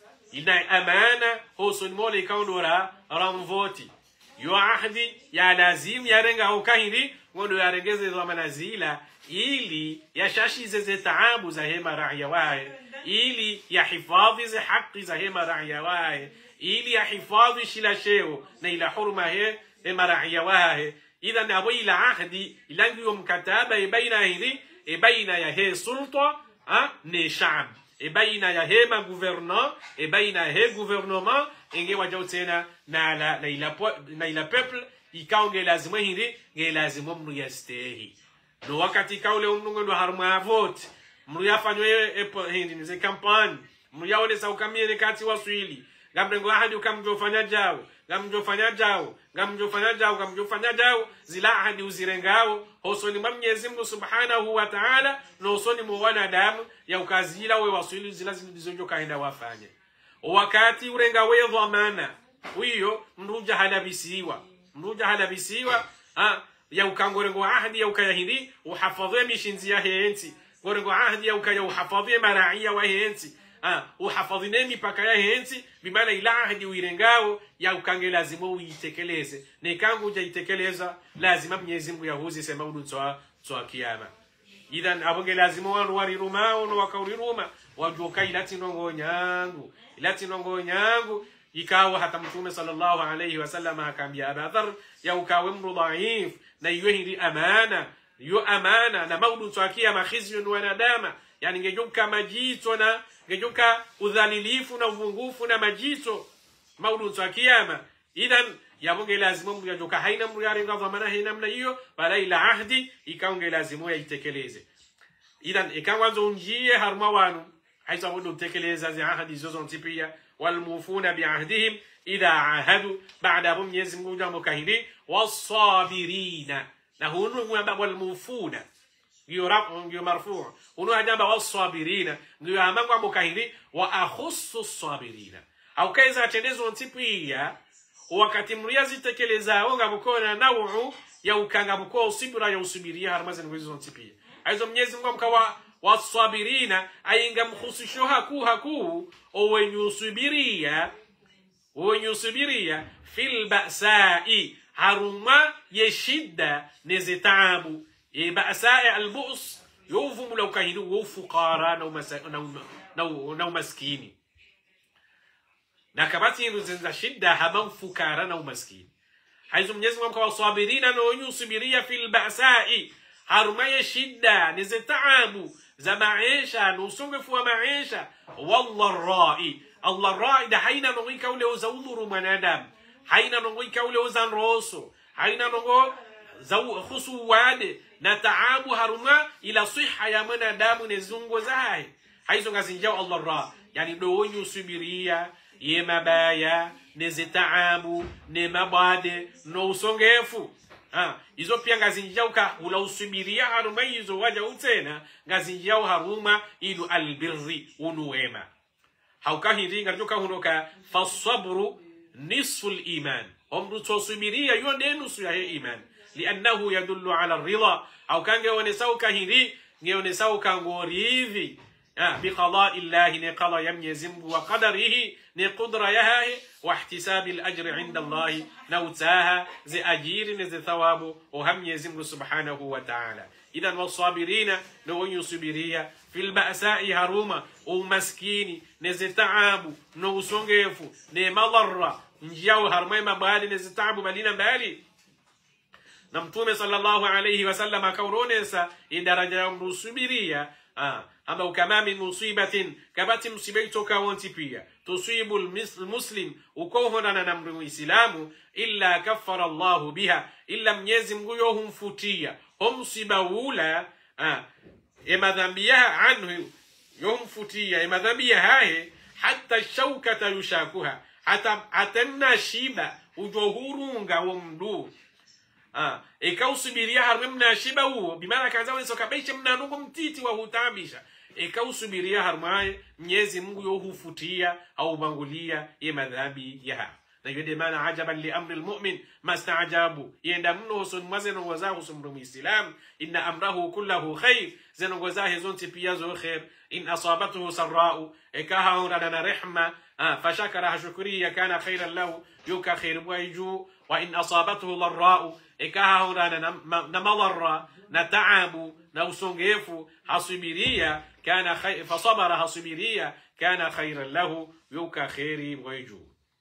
ila amana hoson mole kaundora ram voti yo ahdi ya lazim yarenga ukahiri ngondo yarengeze za manazila ili yashashize ze taabu za hema raia wae, ili yahifadhi ze haki za hema raia wae, ili yahifadhi shila sheo na ila hurma he hema raia wae. Idha nabo ila ahdi ilangi yo mkataba baina hili baina ya he sulta ne shab, baina ya he ma gouvernant baina he gouvernement inge wajao tena na la na ila na ila peuple ikaonge lazima hili nge lazima mnu yastehi. No wakati kaule umnungo ndo haruma vote mru yafanywe epo hindi nize kampani mru yaone sa ukamire kati waswili gamrengo ahadi ukamjofanya jao gamjofanya jao gamjofanya jao gamjofanya jao zila ahadi uzirengao hosoni Mwenyezi Mungu subhanahu wa ta'ala no hosoni mu wanadamu ya ukazila we waswili zila zilizojo kaenda wafanye wakati urenga we dhamana huyo mruja halabisiwa mruja halabisiwa ha ya ukangorengo ahadi ya ukayahidi uhafadhie mishinzi ya henti gorengo ahadi ya ukaya uhafadhie maraia wa henti ah uhafadhine mipaka ya henti bimaana ila ahadi uirengao ya ukange lazima uitekeleze ne kangu itekeleza lazima Mwenyezi Mungu yahuzi sema udutwa twa kiyama. Idhan abonge lazima wanu wariruma no wakauruma wajoka ilati nongo nyangu ilati nongo nyangu ikawa hata Mtume sallallahu alayhi wasallam akambia Abadhar ya ukawe mru dhaif na yuhidi amana yu amana na maudu twakia makhizyu wa nadama, yani ngejuka majito na ngejuka udhalilifu na uvungufu na majito maudu twakia. Idhan yabonge lazima mru yajoka haina mru yarenga dhamana haina mna hiyo bala ila ahdi ikaonge lazima yaitekeleze. Idhan ikawanzo unjie harma wanu haisa wudu tekeleza zi ahadi zozo ntipia والموفون بعهدهم إذا عاهدوا بعدهم يزمون مكاهدين والصابرين نهون والموفون مرفوع هنو أجاب والصابرين نهون مكاهدين وأخص الصابرين أو كيزا تنزون تبيا wakati mriazi tekeleza onga mkona nau'u ya ukanga mko sibira ya usubiria harmazen kwezo ntipia aizo Mwenyezi Mungu mkawa wasabirina ainga mkhusisho haku haku owenyusubiria owenyusubiria fil ba'sa'i haruma yeshidda nezitabu e ba'sa'i albus yufu law kahidu wa fuqara na maskini na kabati nzenza shidda haba fukara na maskini haizo Mwenyezi Mungu kwa wasabirina na owenyusubiria fil ba'sa'i haruma yeshidda nezitabu za maisha nusongefu wa maisha wallah rai Allah raida haina nongo kaule za udhuru mwanadamu, haina nongo kaule za nroso, haina nongo za khusu wade na taabu haruma ila siha ya mwanadamu ne zungo zae haizo ngazinjao Allah ra yani doonyu subiria ye mabaya ne zitaabu ne mabade no usongefu. Ha, izo pia ngazinjao ka ula usubiria haruma izo waja utena ngazinjao haruma ilu albirri unuwema. Haukahiri ngarjoka hunoka fasabru nisful iman. Omru tosubiria yonde nusu ya he iman. Liannahu yadullu ala rida. Au kange onesau kahiri ngeonesau kangorivi. Ah, biqada illahi ne qada yamyezimbu wa qadarihi ne qudra yahahi wa ihtisabi al-ajri inda Allahi nautaha zi ajiri ne zi thawabu uhamyezimbu subhanahu wa ta'ala. Idhan wasabirina no yusubiria fil ba'sa'i haruma umaskini ne zi taabu no usongefu ne madarra njiyao harumai mabali ne zi taabu balina mbali. Na Mtume sallallahu alayhi wasallam akauronesa idaraja ya mrusubiria ah amba kama min musibatin kabati musibaito kawanti pia tusibu almuslim ukohona na muislamu illa kaffara Allah biha illa Mwenyezi Mungu yohumfutia humsiba ula ah emadhambia anhu yohumfutia emadhambia hae hatta shaukata yushakuha hata atanna shiba ujohurunga womdu. Ah, ikausubiria harwe mnashiba huo bimana kaanza wenso kabeisha mnanungu mtiti wa hutabisha ikausubiria harmaye Mwenyezi Mungu yohufutia au bangulia ye madhambi ya. Na yode maana ajaban li amri almu'min masta'jabu yenda mno son mazeno wazahu sumru muislam inna amrahu kullahu khair zeno wazahi zonti pia zo khair in asabatuhu sarra'u ikaha urana rehma fashakara shukriya kana khairan lahu yuka khair wayju wa in asabatuhu dharra'u ikaha urana na madarra na taabu na usongefu hasubiria kana khair fasabara hasubiria kana khairan lahu yuka khairi wayju.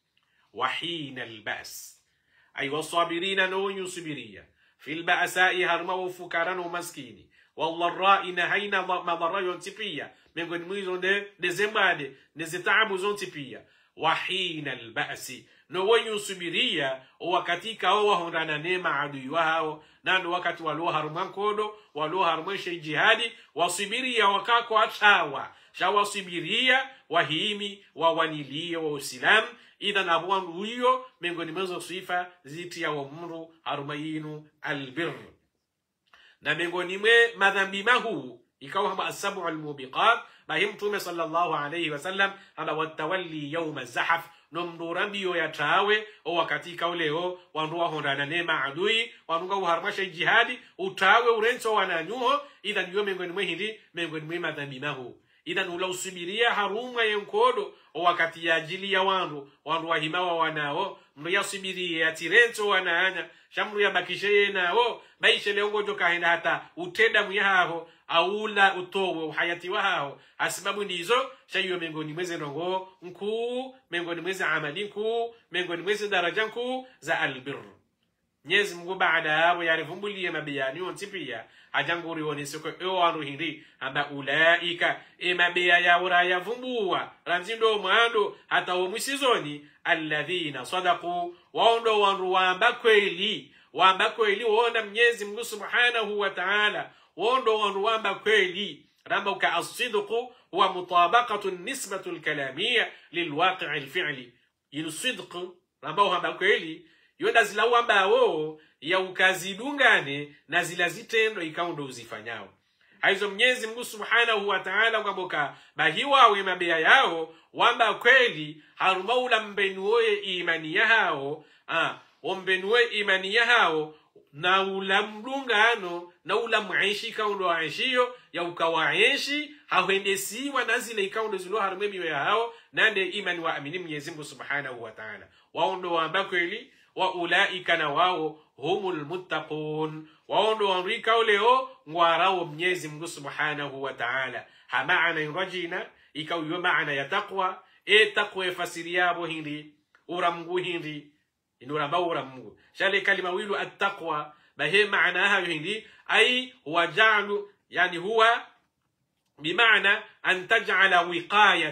وحين البأس أي والصابرين نو يصبريا في البأساء هرما وفكران ومسكيني والضراء نهينا مضرا ينتبيا من قد ميزون دي نزماد نزتعب زنتبيا. وحين البأس نو يصبريا وكتيك هو هنانا نيما عدوها نانو وكت ولو هرمان كودو ولو هرمان شي جهادي وصبريا وكاكو أتشاوا شاوا صبريا وهيمي ووانيليا وسلام. Idhan abuwan huyo miongoni mwa sifa ziti ya umru arobaini albir. Na miongoni mwa madhambi mahu ikawa kama as-sab'u al-mubiqat bahim Mtume sallallahu alayhi wasallam ala watawalli yawm az-zahf nomdurambiyo ya tawe o wakati kauleo wanduwa hondana nema adui wanunga uharmasha jihadi utawe urenso wananyuho. Idhan yo miongoni mwa hindi miongoni mwa madhambi mahu. Idhan ula usubiria haruma yenkodo o wakati ya ajili ya wandu wandu wahimawa wanao mru ya subiria ya tirenzo wanaanya shamru ya bakishe nao baishe leongo joka henda hata uteda mwihaho aula utowe uhayati wahao asibabu ndizo shayo mengoni mweze nongo mkuu mengoni mweze amali mkuu mengoni mweze daraja mkuu za albirru. Mwenyezi Mungu baada hapo yarivumbulie mabiyani ontipia ajanguri woneseko ewa anu hindi amba ulaika emabia ya uraya vumbua ranzindo mwando hata omwisizoni alladhina sadaku waondo wanru wamba kweli wamba kweli waonda Mwenyezi Mungu subhanahu wa ta'ala waondo wanru wamba kweli ramba uka as-sidqu huwa mutabaqatu nisbatu al-kalamiyya lilwaqi' al-fi'li yusidqu ramba wamba kweli yonda zila wamba wo ya ukazidungane na zila zitendo ikaundo uzifanyao. Haizo Mwenyezi Mungu subhanahu wa ta'ala kwamboka bahiwa we mabea yao wamba kweli harumaula mbenuoye imani yao ah ombenuoye imani yao na ula mdungano na ula muishi kaundo aishio ya ukawaishi hawendesiwa na zile ikaundo zilo harumemi yao nande imani wa amini Mwenyezi Mungu subhanahu wa ta'ala waondo wamba kweli wa ulaika na wao humul muttaqun waondo wanrika uleo ngwarao Mwenyezi Mungu subhanahu wa ta'ala. Ha maana yurajina ikaw yo maana ya taqwa e taqwa fasiriyabo hindi uramgu hindi inuramba uramgu shale kalima wilu at-taqwa bahe maanaha hindi ay huwa ja'lu yani huwa bimaana an taj'ala wiqayatan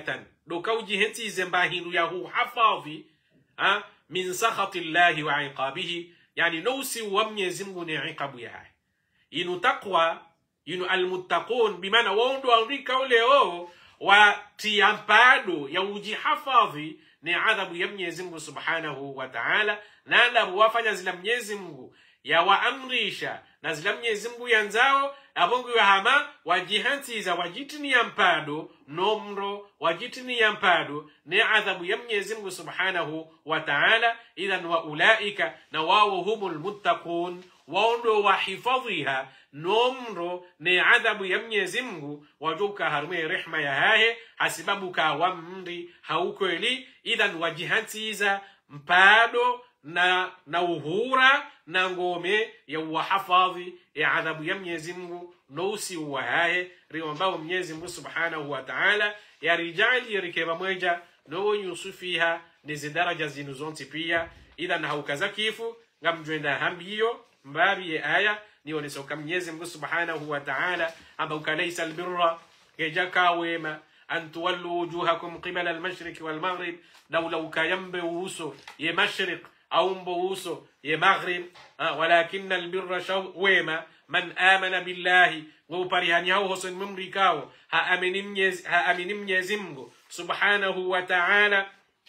dokauji henti zembahindu yahu hafadhi ha min sakhati llahi wa iqabihi, yani nousi wa Mwenyezi Mungu ni iqabu ya inu taqwa inu almuttaqun bimana wondo andika uleo wa tiampado ya ujihafadhi ni adhabu ya Mwenyezi Mungu subhanahu wa ta'ala, na adabu wafanya zila Mwenyezi Mungu ya waamrisha na zila Mwenyezi Mungu yanzao abongo ya hama wajihantiza wajitini ya mpado nomro wajitini ya mpado ni adhabu ya Mwenyezi Mungu subhanahu wa ta'ala. Idhan wa ulaika na wao humul muttaqun waondo wahifadhiha nomro ni adhabu ya Mwenyezi Mungu wajuka harume rehma ya hahe hasibabu ka wamri haukweli. Idhan wajihantiza mpado na na uhura na ngome ya wahafadhi ya adhabu ya Mwenyezi Mungu nousi uwahaye riwambao Mwenyezi Mungu subhanahu wa ta'ala ya rijali rikeba mweja no yusufiha nizi daraja zinu zonti pia. Idhan haukaza kifu ngamjwenda hambiyo mbabi ya aya ni onesoka Mwenyezi Mungu subhanahu wa ta'ala amba ukalaysa albirra kejaka wema an tuwallu wujuhakum qibala almashriq walmaghrib lawla ukayambe uso ye mashriq au mbuuso ye maghrib walakin albirra shaw wema man amana billahi ngoparihani hao hoson mumrikao ha amini Mwenyezi ha amini Mwenyezi Mungu subhanahu wa ta'ala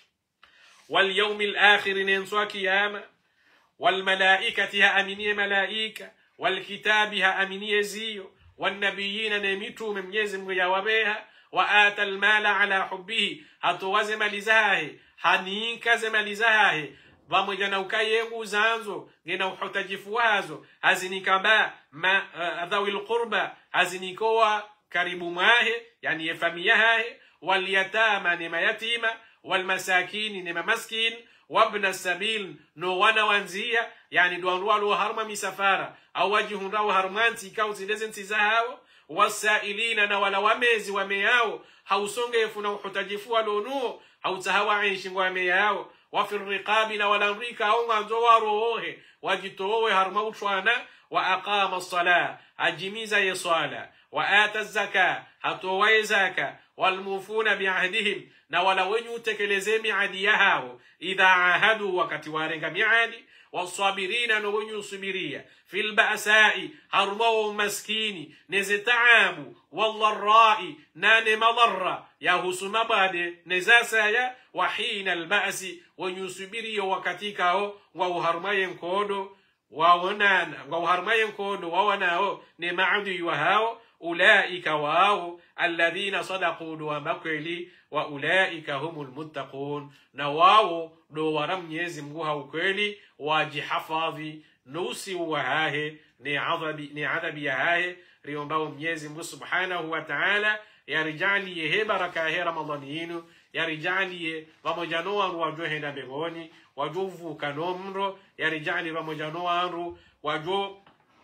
wal yawmil akhir ninswa kiyama wal malaikati ha amini malaika wal kitabi ha amini ziyo wan nabiyina nemitu Mwenyezi Mungu yawabeha wa atal mala ala hubbihi hatowaze malizahe hanikaze malizahe pamoja na ukayengu zanzo ngena uhutajifu wazo hazinikaba ma uh, dhawil qurba hazinikoa karibu mahe yani ya familia hae wal yatama ni mayatima wal masakini ni mamaskin wabna sabil no wana wanzia yani duanwa lo harma misafara au wajihundao harmanti kauzi ndezenti zao wasailina na wala wamezi wameyao hausongefu na uhutajifu walonuo hautahawa aishi ngwame yao wafi riqabi na walamrika au nganzo warohe wajitowe harma utwana wa aqama as-sala ajimiza yesala wa ata az-zaka hatowa zaka walmufuna biahdihim na wala wenyu tekeleze miadi yao idha ahadu wakati warenga miadi wasabirina no wenyu subiria fil ba'sa'i harma maskini nezitaabu wallarra'i nane madarra ya husuma bade nezasaya wa hina alba'si wenyu subiria wakati kao wa uharmaye nkodo waonana wa uharmaye nkodo wawanao ne maadi wa hao ulaika wao alladhina sadaqu wa makweli wa ulaika humul muttaqun na wao do wara Mwenyezi Mungu haukweli wajihafadhi nusi wahahe ni adhabi ni adhabi yahahe riombao Mwenyezi Mungu subhanahu wa ta'ala yarijali ye baraka he ramadhaninu yarijali pamoja no wangu wajohenda mbingoni wajovu kanomro yarijali pamoja no wangu wajo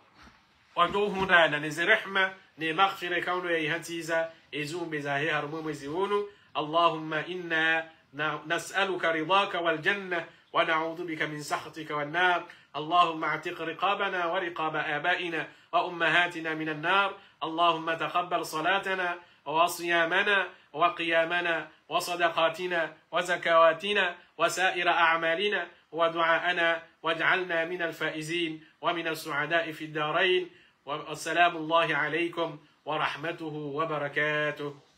wajohunda na nizrehma ni maghfira kauno ya hatiza ezumbe za he harumu mwezi hunu. Allahumma inna نسألك رضاك والجنة ونعوذ بك من سخطك والنار. اللهم اعتق رقابنا ورقاب آبائنا وأمهاتنا من النار. اللهم تقبل صلاتنا وصيامنا وقيامنا وصدقاتنا وزكواتنا وسائر أعمالنا ودعاءنا واجعلنا من الفائزين ومن السعداء في الدارين. والسلام الله عليكم ورحمته وبركاته.